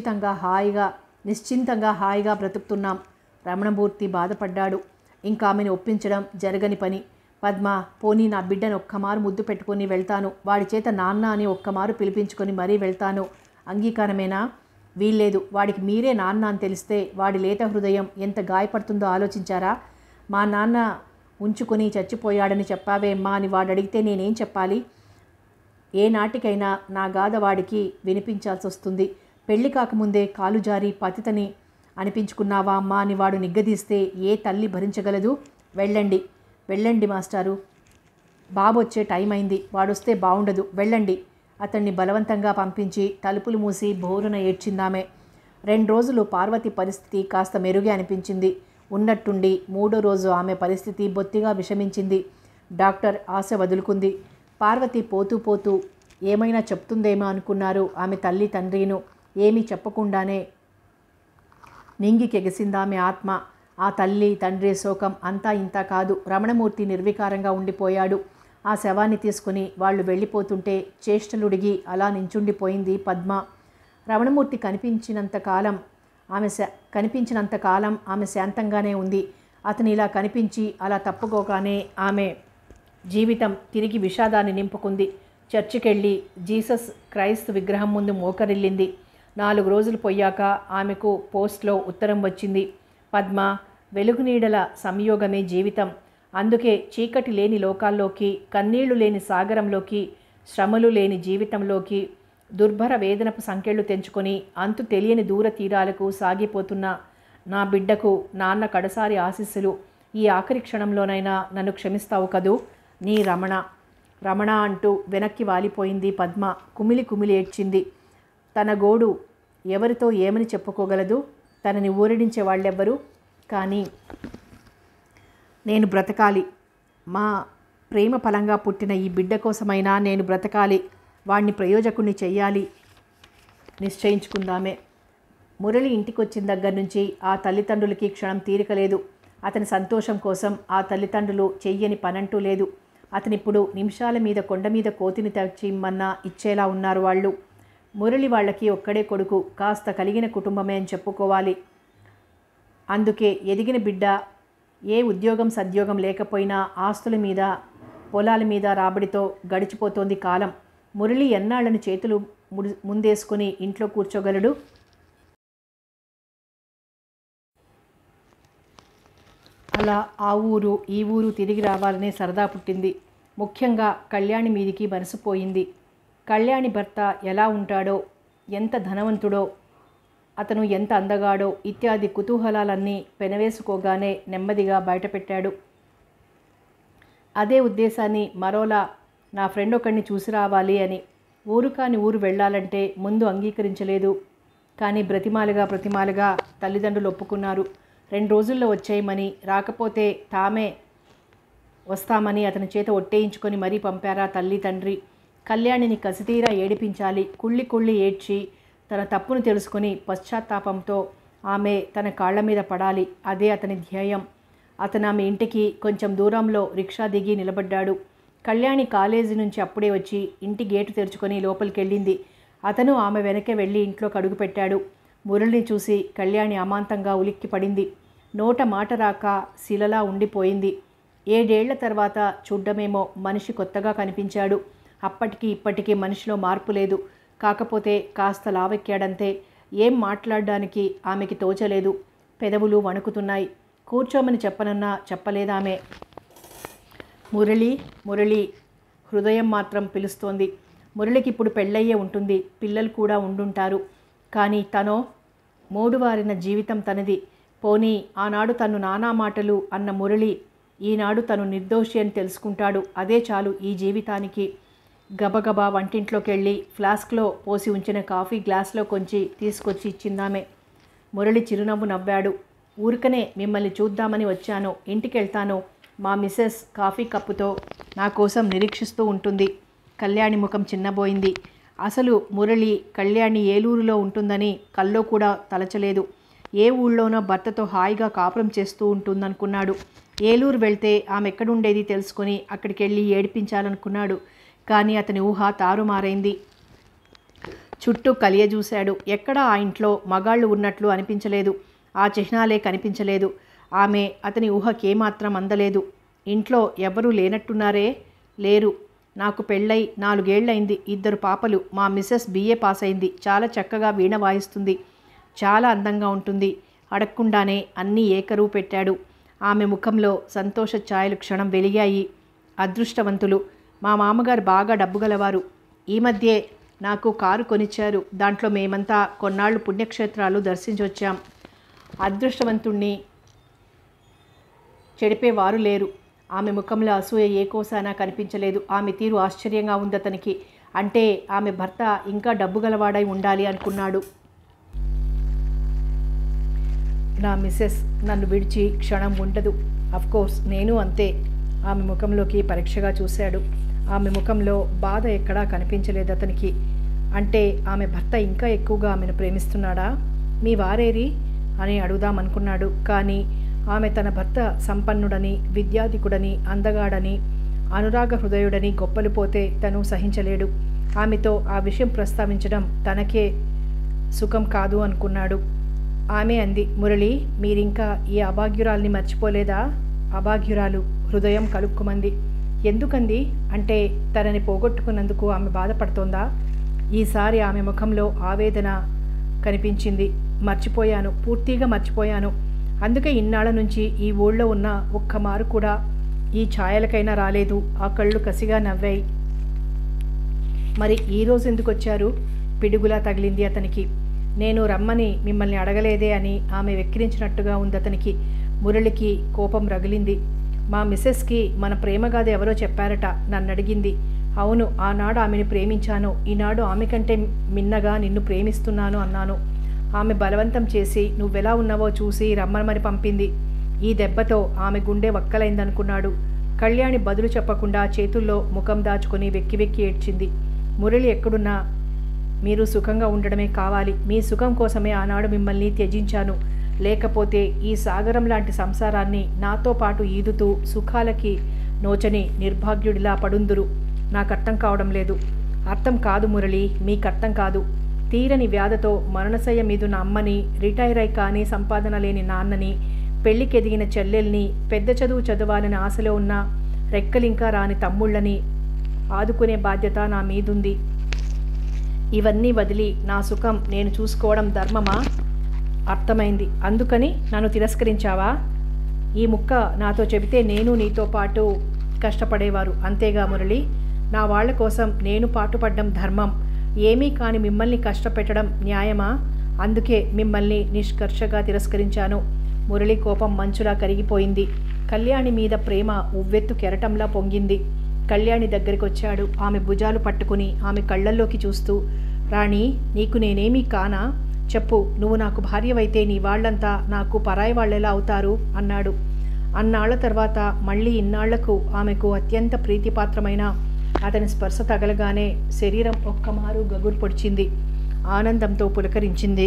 నిశ్చింతంగా హాయిగా బ్రతుకుతున్నాం. రమణమూర్తి బాధపడ్డాడు. ఇంకా ఆమెను ఒప్పించడం జరగని పని. పద్మ, పోనీ నా బిడ్డను ఒక్కమారు ముద్దు పెట్టుకొని వెళ్తాను, వాడి చేత నాన్న అని ఒక్కమారు పిలిపించుకొని మరీ వెళ్తాను, అంగీకారమేనా? వీల్లేదు. వాడికి మీరే నాన్న అని తెలిస్తే వాడి లేత హృదయం ఎంత గాయపడుతుందో ఆలోచించారా? మా నాన్న ఉంచుకొని చచ్చిపోయాడని చెప్పావేమ్మా అని వాడు అడిగితే నేనేం చెప్పాలి? ఏ నాటికైనా నా గాథ వాడికి వినిపించాల్సి వస్తుంది. పెళ్లి కాకముందే కాలు జారి పతితని అనిపించుకున్నావా అమ్మా అని వాడు నిగ్గదీస్తే ఏ తల్లి భరించగలదు? వెళ్ళండి, వెళ్ళండి మాస్టారు, బాబు వచ్చే టైం అయింది, వాడొస్తే బాగుండదు, వెళ్ళండి. అతన్ని బలవంతంగా పంపించి తలుపులు మూసి బోరున ఏడ్చిందామే. 2 రోజులు పార్వతి పరిస్థితి కాస్త మెరుగే అనిపించింది. ఉన్నట్టుండి 3వ రోజు ఆమె పరిస్థితి బొత్తిగా విషమించింది. డాక్టర్ ఆశ వదులుకుంది. పార్వతి పోతూ పోతూ ఏమైనా చెప్తుందేమో అనుకున్నారు ఆమె తల్లి తండ్రిను. ఏమీ చెప్పకుండానే నింగికెగిసిందామె ఆత్మ. ఆ తల్లి తండ్రి శోకం అంతా ఇంతా కాదు. రమణమూర్తి నిర్వికారంగా ఉండిపోయాడు. ఆ శవాన్ని తీసుకుని వాళ్ళు వెళ్ళిపోతుంటే చేష్టలుడిగి అలా నించుండిపోయింది పద్మ. రమణమూర్తి కనిపించినంతకాలం ఆమె శాంతంగానే ఉంది. అతను ఇలా కనిపించి అలా తప్పుకోగానే ఆమె జీవితం తిరిగి విషాదాన్ని నింపుకుంది. చర్చికెళ్ళి జీసస్ క్రైస్తు విగ్రహం ముందు మోకరిల్లింది. 4 రోజులు పోయాక ఆమెకు పోస్ట్లో ఉత్తరం వచ్చింది. పద్మ, వెలుగునీడల సంయోగమే జీవితం. అందుకే చీకటి లేని లోకాల్లోకి, కన్నీళ్లు లేని సాగరంలోకి, శ్రమలు లేని జీవితంలోకి, దుర్భర వేదనపు సంకెళ్ళు తెంచుకొని అంతు తెలియని దూర తీరాలకు సాగిపోతున్న నా బిడ్డకు నాన్న కడసారి ఆశీస్సులు. ఈ ఆఖరి క్షణంలోనైనా నన్ను క్షమిస్తావు కదూ? నీ రమణ. రమణ అంటూ వెనక్కి వాలిపోయింది పద్మ. కుమిలి కుమిలి ఏడ్చింది. తన గోడు ఎవరితో ఏమని చెప్పుకోగలదు? తనని ఊరడించే వాళ్ళెవ్వరు? కానీ నేను బ్రతకాలి. మా ప్రేమ ఫలంగా పుట్టిన ఈ బిడ్డ కోసమైనా నేను బ్రతకాలి. వాణ్ణి ప్రయోజకుణ్ణి చెయ్యాలి నిశ్చయించుకుందామే. మురళి ఇంటికొచ్చిన దగ్గర నుంచి ఆ తల్లిదండ్రులకి క్షణం తీరికలేదు. అతని సంతోషం కోసం ఆ తల్లిదండ్రులు చెయ్యని పనంటూ లేదు. అతనిప్పుడు నిమిషాల మీద కొండ మీద కోతిని తెచ్చిమ్మన్నా ఇచ్చేలా ఉన్నారు వాళ్ళు. మురళి వాళ్ళకి ఒక్కడే కొడుకు, కాస్త కలిగిన కుటుంబమే అని చెప్పుకోవాలి. అందుకే ఎదిగిన బిడ్డ. ఏ ఉద్యోగం సద్యోగం లేకపోయినా ఆస్తుల మీద, పొలాల మీద రాబడితో గడిచిపోతోంది కాలం. మురళి ఎన్నాళ్ళని చేతులు ముందేసుకుని ఇంట్లో కూర్చోగలడు? అలా ఆ ఊరు ఈ ఊరు తిరిగి రావాలనే సరదా పుట్టింది. ముఖ్యంగా కళ్యాణి మీదికి మనసుపోయింది. కళ్యాణి భర్త ఎలా ఉంటాడో, ఎంత ధనవంతుడో, అతను ఎంత అందగాడో ఇత్యాది కుతూహలాలన్నీ పెనవేసుకోగానే నెమ్మదిగా బయటపెట్టాడు. అదే ఉద్దేశాన్ని మరోలా నా ఫ్రెండ్ ఒకడిని చూసి రావాలి అని. ఊరు కాని ఊరు వెళ్ళాలంటే ముందు అంగీకరించలేదు. కానీ బ్రతిమాలుగా తల్లిదండ్రులు ఒప్పుకున్నారు. 2 రోజుల్లో వచ్చేయమని, రాకపోతే తామే వస్తామని అతని చేత ఒట్టేయించుకొని మరీ పంపారా తల్లి తండ్రి. కళ్యాణిని కసితీరా ఏడిపించాలి. కుళ్ళి ఏడ్చి తన తప్పును తెలుసుకుని పశ్చాత్తాపంతో ఆమె తన కాళ్ల మీద పడాలి. అదే అతని ధ్యేయం. అతను ఆమె ఇంటికి కొంచెం దూరంలో రిక్షా దిగి నిలబడ్డాడు. కళ్యాణి కాలేజీ నుంచి అప్పుడే వచ్చి ఇంటి గేటు తెరుచుకొని లోపలికెళ్ళింది. అతను ఆమె వెనకే వెళ్ళి ఇంట్లోకి అడుగుపెట్టాడు. మురళిని చూసి కళ్యాణి అమాంతంగా ఉలిక్కి పడింది. నోట మాట రాక శిలలా ఉండిపోయింది. 7 ఏళ్ల తర్వాత చూడ్డమేమో మనిషి కొత్తగా కనిపించాడు. అప్పటికి ఇప్పటికీ మనిషిలో మార్పు లేదు. కాకపోతే కాస్త లావెక్కాడంతే. ఏం మాట్లాడడానికి ఆమెకి తోచలేదు. పెదవులు వణుకుతున్నాయి. కూర్చోమని చెప్పనన్నా చెప్పలేదామె. మురళి మురళి హృదయం మాత్రం పిలుస్తోంది. మురళికి ఇప్పుడు పెళ్ళయ్యే ఉంటుంది, పిల్లలు కూడా ఉండుంటారు. కానీ తనో మోడువారిన జీవితం తనది. పోనీ ఆనాడు తను నానా మాటలు అన్న మురళి ఈనాడు తను నిర్దోషి అని తెలుసుకుంటాడు. అదే చాలు ఈ జీవితానికి. గబగబా వంటింట్లోకి వెళ్ళి ఫ్లాస్క్లో పోసి ఉంచిన కాఫీ గ్లాస్లో కొంచెం తీసుకొచ్చి ఇచ్చిందామే. మురళి చిరునవ్వు నవ్వాడు. ఊరికనే మిమ్మల్ని చూద్దామని వచ్చాను, ఇంటికి వెళ్తాను. మా మిసెస్ కాఫీ కప్పుతో నా కోసం నిరీక్షిస్తూ ఉంటుంది. కళ్యాణి ముఖం చిన్నబోయింది. అసలు మురళి కళ్యాణి ఏలూరులో ఉంటుందని కల్లో కూడా తలచలేదు. ఏ ఊళ్ళోనో భర్తతో హాయిగా కాపురం చేస్తూ ఉంటుందనుకున్నాడు. ఏలూరు వెళ్తే ఆమె ఎక్కడుండేది తెలుసుకొని అక్కడికి వెళ్ళి ఏడిపించాలనుకున్నాడు. కానీ అతని ఊహ తారుమారైంది. చుట్టూ కలియజూశాడు. ఎక్కడా ఆ ఇంట్లో మగాళ్ళు ఉన్నట్లు అనిపించలేదు. ఆ చిహ్నాలే కనిపించలేదు. ఆమె అతని ఊహకేమాత్రం అందలేదు. ఇంట్లో ఎవరూ లేనట్టున్నారే. లేరు. నాకు పెళ్ళై 4 ఏళ్లయింది, 2 పాపలు. మా మిసెస్ BA పాస్ అయింది. చాలా చక్కగా వీణ వాయిస్తుంది, చాలా అందంగా ఉంటుంది. అడగకుండానే అన్నీ ఏకరువు పెట్టాడు. ఆమె ముఖంలో సంతోష ఛాయలు క్షణం వెలిగాయి. అదృష్టవంతులు. మా మామగారు బాగా డబ్బు గలవారు. ఈ మధ్యే నాకు కారు కొనిచ్చారు. దాంట్లో మేమంతా కొన్నాళ్ళు పుణ్యక్షేత్రాలు దర్శించొచ్చాం. అదృష్టవంతుణ్ణి చెడిపేవారు లేరు. ఆమె ముఖంలో అసూయ ఏ కోసానా కనిపించలేదు. ఆమె తీరు ఆశ్చర్యంగా ఉంది అతనికి. అంటే ఆమె భర్త ఇంకా డబ్బు గలవాడై ఉండాలి అనుకున్నాడు. నా మిసెస్ నన్ను విడిచి క్షణం ఉండదు. అఫ్కోర్స్ నేను అంతే. ఆమె ముఖంలోకి పరీక్షగా చూశాడు. ఆమె ముఖంలో బాధ ఎక్కడా కనిపించలేదు అతనికి. అంటే ఆమె భర్త ఇంకా ఎక్కువగా ఆమెను ప్రేమిస్తున్నాడా? మీ వారేరి అని అడుగుదామనుకున్నాడు. కానీ ఆమె తన భర్త సంపన్నుడని, విద్యాధికుడని, అందగాడని, అనురాగ హృదయుడని గొప్పలు పోతే తను సహించలేడు. ఆమెతో ఆ విషయం ప్రస్తావించడం తనకే సుఖం కాదు అనుకున్నాడు. ఆమె అంది, మురళి మీరింకా ఈ అభాగ్యురాల్ని మర్చిపోలేదా? అభాగ్యురాలు హృదయం కలుక్కుమంది. ఎందుకంది? అంటే తనని పోగొట్టుకున్నందుకు ఆమె బాధపడుతోందా? ఈసారి ఆమె ముఖంలో ఆవేదన కనిపించింది. మర్చిపోయాను, పూర్తిగా మర్చిపోయాను. అందుకే ఇన్నాళ్ళ నుంచి ఈ ఊళ్ళో ఉన్న ఒక్కమారు కూడా ఈ ఛాయలకైనా రాలేదు. ఆ కళ్ళు కసిగా నవ్వాయి. మరి ఈరోజు ఎందుకు వచ్చారు? పిడుగులా తగిలింది అతనికి. నేను రమ్మని మిమ్మల్ని అడగలేదే అని ఆమె వెక్కిరించినట్టుగా ఉంది అతనికి. మురళికి కోపం రగిలింది. మా మిస్సెస్కి మన ప్రేమగాది ఎవరో చెప్పారట, నన్ను అడిగింది. అవును, ఆనాడు ఆమెను ప్రేమించాను, ఈనాడు ఆమె కంటే మిన్నగా నిన్ను ప్రేమిస్తున్నాను అన్నాను. ఆమె బలవంతం చేసి నువ్వెలా ఉన్నావో చూసి రమ్మని పంపింది. ఈ దెబ్బతో ఆమె గుండె వక్కలైందనుకున్నాడు. కళ్యాణి బదులు చెప్పకుండా చేతుల్లో ముఖం దాచుకొని వెక్కి వెక్కి ఏడ్చింది. మురళి ఎక్కడున్నా మీరు సుఖంగా ఉండడమే కావాలి. మీ సుఖం కోసమే ఆనాడు మిమ్మల్ని త్యజించాను. లేకపోతే ఈ సాగరం లాంటి సంసారాన్ని నాతో పాటు ఈదుతూ సుఖాలకి నోచని నిర్భాగ్యుడిలా పడుందురు. నాకు అర్థం కావడం లేదు. అర్థం కాదు మురళి, మీకు అర్థం కాదు. తీరని వ్యాధతో మరణశయ్య మీదున్న అమ్మని, రిటైర్ అయి కానీ సంపాదన లేని నాన్నని, పెళ్లికి ఎదిగిన చెల్లెల్ని, పెద్ద చదువు చదవాలని ఆశలో ఉన్న రెక్కలింకా రాని తమ్ముళ్ళని ఆదుకునే బాధ్యత నా మీదుంది. ఇవన్నీ వదిలి నా సుఖం నేను చూసుకోవడం ధర్మమా? అర్థమైంది. అందుకని నన్ను తిరస్కరించావా? ఈ ముక్క నాతో చెబితే నేను నీతో పాటు కష్టపడేవారు. అంతేగా మురళి? నా వాళ్ల కోసం నేను పాటుపడ్డం ధర్మం. ఏమీ కాని మిమ్మల్ని కష్టపెట్టడం న్యాయమా? అందుకే మిమ్మల్ని నిష్కర్షగా తిరస్కరించాను. మురళి కోపం మంచులా కరిగిపోయింది. కళ్యాణి మీద ప్రేమ ఉవ్వెత్తు కెరటంలా పొంగింది. కళ్యాణి దగ్గరికి వచ్చాడు. ఆమె భుజాలు పట్టుకుని ఆమె కళ్ళల్లోకి చూస్తూ, రాణి, నీకు నేనేమీ కానా? చెప్పు, నువ్వు నాకు భార్యవైతే నీ వాళ్ళంతా నాకు పరాయి వాళ్ళెలా అవుతారు అన్నాడు. అన్నాళ్ల తర్వాత మళ్ళీ ఇన్నాళ్లకు ఆమెకు అత్యంత ప్రీతిపాత్రమైన అతని స్పర్శ తగలగానే శరీరం ఒక్కమారు గగురు పొడిచింది. ఆనందంతో పులకరించింది.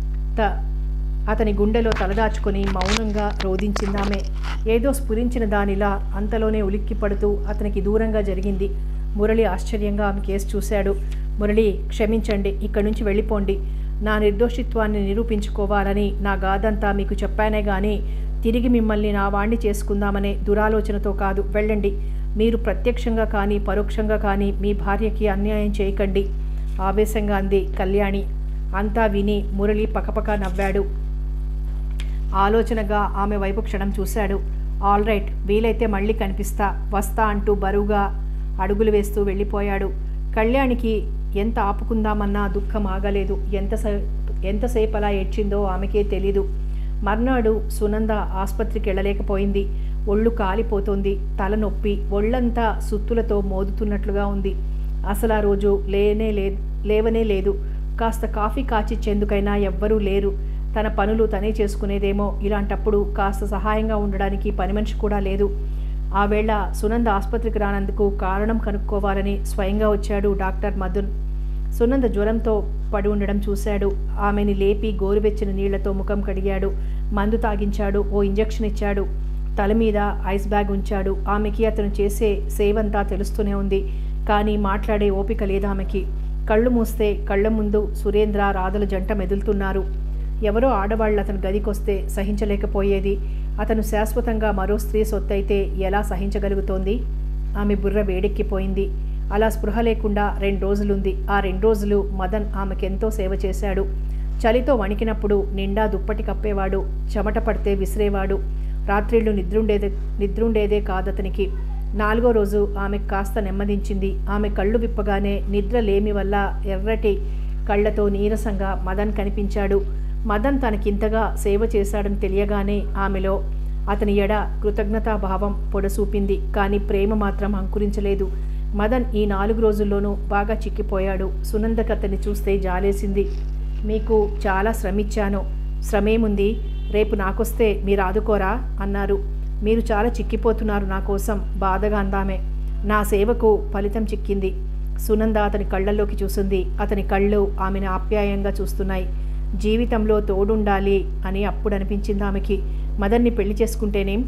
అతని గుండెలో తలదాచుకొని మౌనంగా రోధించిందామె. ఏదో స్ఫురించిన దానిలా అంతలోనే ఉలిక్కి పడుతూ అతనికి దూరంగా జరిగింది. మురళి ఆశ్చర్యంగా ఆమె కేసు చూశాడు. మురళి, క్షమించండి, ఇక్కడి నుంచి వెళ్ళిపోండి. నా నిర్దోషిత్వాన్ని నిరూపించుకోవాలని నా గాథంతా మీకు చెప్పానే గాని తిరిగి మిమ్మల్ని నా వాణ్ణి చేసుకుందామనే దురాలోచనతో కాదు. వెళ్ళండి. మీరు ప్రత్యక్షంగా కానీ పరోక్షంగా కానీ మీ భార్యకి అన్యాయం చేయకండి, ఆవేశంగా అంది కళ్యాణి. అంతా విని మురళి పకపక నవ్వాడు. ఆలోచనగా ఆమె వైపు క్షణం చూశాడు. ఆల్ రైట్, వీలైతే మళ్ళీ కనిపిస్తా, వస్తా అంటూ బరువుగా అడుగులు వేస్తూ వెళ్ళిపోయాడు. కళ్యాణికి ఎంత ఆపుకుందామన్నా దుఃఖం ఆగలేదు. ఎంతసేపు అలా ఏడ్చిందో ఆమెకే తెలీదు. మర్నాడు సునంద ఆసుపత్రికి వెళ్ళలేకపోయింది. ఒళ్ళు కాలిపోతోంది, తలనొప్పి, ఒళ్ళంతా సుత్తులతో మోదుతున్నట్లుగా ఉంది. అసలు ఆ రోజు లేవనే లేదు. కాస్త కాఫీ కాచిచ్చేందుకైనా ఎవ్వరూ లేరు. తన పనులు తనే చేసుకునేదేమో. ఇలాంటప్పుడు కాస్త సహాయంగా ఉండడానికి పని మనిషి కూడా లేదు. ఆ వేళ సునంద ఆసుపత్రికి రానందుకు కారణం కనుక్కోవాలని స్వయంగా వచ్చాడు డాక్టర్ మధున్. సునంద జ్వరంతో పడి ఉండడం చూశాడు. ఆమెని లేపి గోరువెచ్చిన నీళ్లతో ముఖం కడిగాడు. మందు తాగించాడు. ఓ ఇంజెక్షన్ ఇచ్చాడు. తల మీద ఐస్ బ్యాగ్ ఉంచాడు. ఆమెకి అతను చేసే సేవంతా తెలుస్తూనే ఉంది. కానీ మాట్లాడే ఓపిక లేదామెకి. కళ్ళు మూస్తే కళ్ళ ముందు సురేంద్ర, రాధల జంట మెదులుతున్నారు. ఎవరో ఆడవాళ్ళు అతను గదికొస్తే సహించలేకపోయేది. అతను శాశ్వతంగా మరో స్త్రీ సొత్తైతే ఎలా సహించగలుగుతోంది? ఆమె బుర్ర వేడెక్కిపోయింది. అలా స్పృహ లేకుండా 2 రోజులుంది. ఆ 2 రోజులు మదన్ ఆమెకెంతో సేవ చేశాడు. చలితో వణికినప్పుడు నిండా దుప్పటి కప్పేవాడు. చెమట పడితే విసిరేవాడు. రాత్రిళ్ళు నిద్రుండేదే కాదతనికి. 4వ రోజు ఆమెకు కాస్త నెమ్మదించింది. ఆమె కళ్ళు విప్పగానే నిద్ర లేమి వల్ల ఎర్రటి కళ్లతో నీరసంగా మదన్ కనిపించాడు. మదన్ తనకింతగా సేవ చేశాడని తెలియగానే ఆమెలో అతని ఎడ కృతజ్ఞతాభావం పొడసూపింది. కానీ ప్రేమ మాత్రం అంకురించలేదు. మదన్ ఈ 4 రోజుల్లోనూ బాగా చిక్కిపోయాడు. సునందకు అతన్ని చూస్తే జాలేసింది. మీకు చాలా శ్రమిచ్చాను. శ్రమేముంది, రేపు నాకొస్తే మీరు ఆదుకోరా అన్నారు. మీరు చాలా చిక్కిపోతున్నారు నా కోసం, బాధగా అందామే. నా సేవకు ఫలితం చిక్కింది. సునంద అతని కళ్ళల్లోకి చూసింది. అతని కళ్ళు ఆమెను ఆప్యాయంగా చూస్తున్నాయి. జీవితంలో తోడుండాలి అని అప్పుడు అనిపించింది ఆమెకి. మదన్ని పెళ్లి చేసుకుంటేనేం?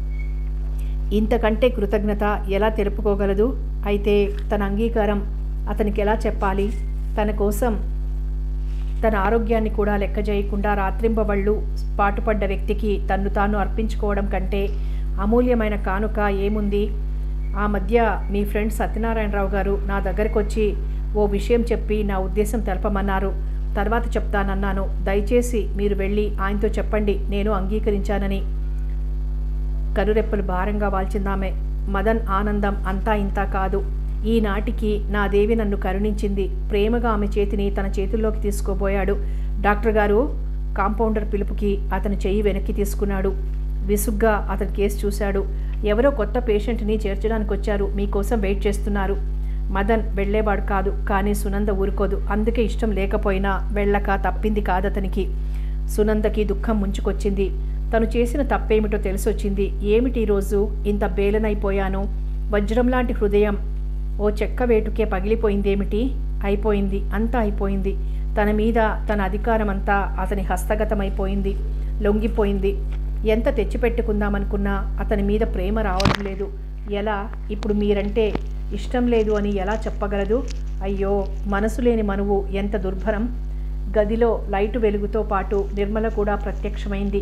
ఇంతకంటే కృతజ్ఞత ఎలా తెలుపుకోగలదు? అయితే తన అంగీకారం అతనికి ఎలా చెప్పాలి? తన కోసం తన ఆరోగ్యాన్ని కూడా లెక్క చేయకుండా రాత్రింబవళ్ళు పాటుపడ్డ వ్యక్తికి తన్ను తాను అర్పించుకోవడం కంటే అమూల్యమైన కానుక ఏముంది? ఆ మధ్య మీ ఫ్రెండ్ సత్యనారాయణరావు గారు నా దగ్గరకు వచ్చి ఓ విషయం చెప్పి నా ఉద్దేశం తెలపమన్నారు. తర్వాత చెప్తానన్నాను. దయచేసి మీరు వెళ్ళి ఆయనతో చెప్పండి నేను అంగీకరించానని. కనురెప్పలు భారంగా వాల్చిందామె. మదన్ ఆనందం అంతా ఇంతా కాదు. ఈనాటికి నా దేవి నన్ను కరుణించింది. ప్రేమగా ఆమె చేతిని తన చేతుల్లోకి తీసుకోబోయాడు. డాక్టర్ గారు, కాంపౌండర్ పిలుపుకి అతని చెయ్యి వెనక్కి తీసుకున్నాడు. విసుగ్గా అతని కేసు చూశాడు. ఎవరో కొత్త పేషెంట్ని చేర్చడానికి వచ్చారు. మీకోసం వెయిట్ చేస్తున్నారు. మదన్ వెళ్లేవాడు కాదు. కానీ సునంద ఊరుకోదు. అందుకే ఇష్టం లేకపోయినా వెళ్ళక తప్పింది కాదతనికి. సునందకి దుఃఖం ముంచుకొచ్చింది. తను చేసిన తప్పేమిటో తెలిసొచ్చింది. ఏమిటి ఈరోజు ఇంత బేలనైపోయాను? వజ్రం లాంటి హృదయం ఓ చెక్క వేటుకే పగిలిపోయిందేమిటి? అయిపోయింది, అంతా అయిపోయింది. తన మీద తన అధికారమంతా అతని హస్తగతమైపోయింది, లొంగిపోయింది. ఎంత తెచ్చిపెట్టుకుందామనుకున్నా అతని మీద ప్రేమ రావడం లేదు. ఎలా? ఇప్పుడు మీరంటే ఇష్టం లేదు అని ఎలా చెప్పగలదు? అయ్యో, మనసు లేని మనువు ఎంత దుర్భరం. గదిలో లైటు వెలుగుతో పాటు నిర్మల కూడా ప్రత్యక్షమైంది.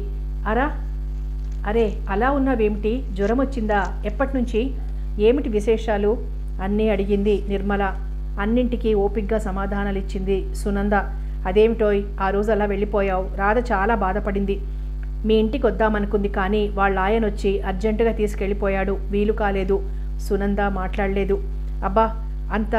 అరే, అలా ఉన్నావేమిటి? జ్వరం వచ్చిందా? ఎప్పటినుంచి? ఏమిటి విశేషాలు అన్నీ అడిగింది నిర్మల. అన్నింటికీ ఓపిగ్గా సమాధానాలిచ్చింది సునంద. అదేమిటోయ్, ఆ రోజు అలా వెళ్ళిపోయావు? రాధ చాలా బాధపడింది. మీ ఇంటికి వద్దామనుకుంది, కానీ వాళ్ళ ఆయన వచ్చి అర్జెంటుగా తీసుకెళ్ళిపోయాడు. వీలు కాలేదు. సునంద మాట్లాడలేదు. అబ్బా, అంత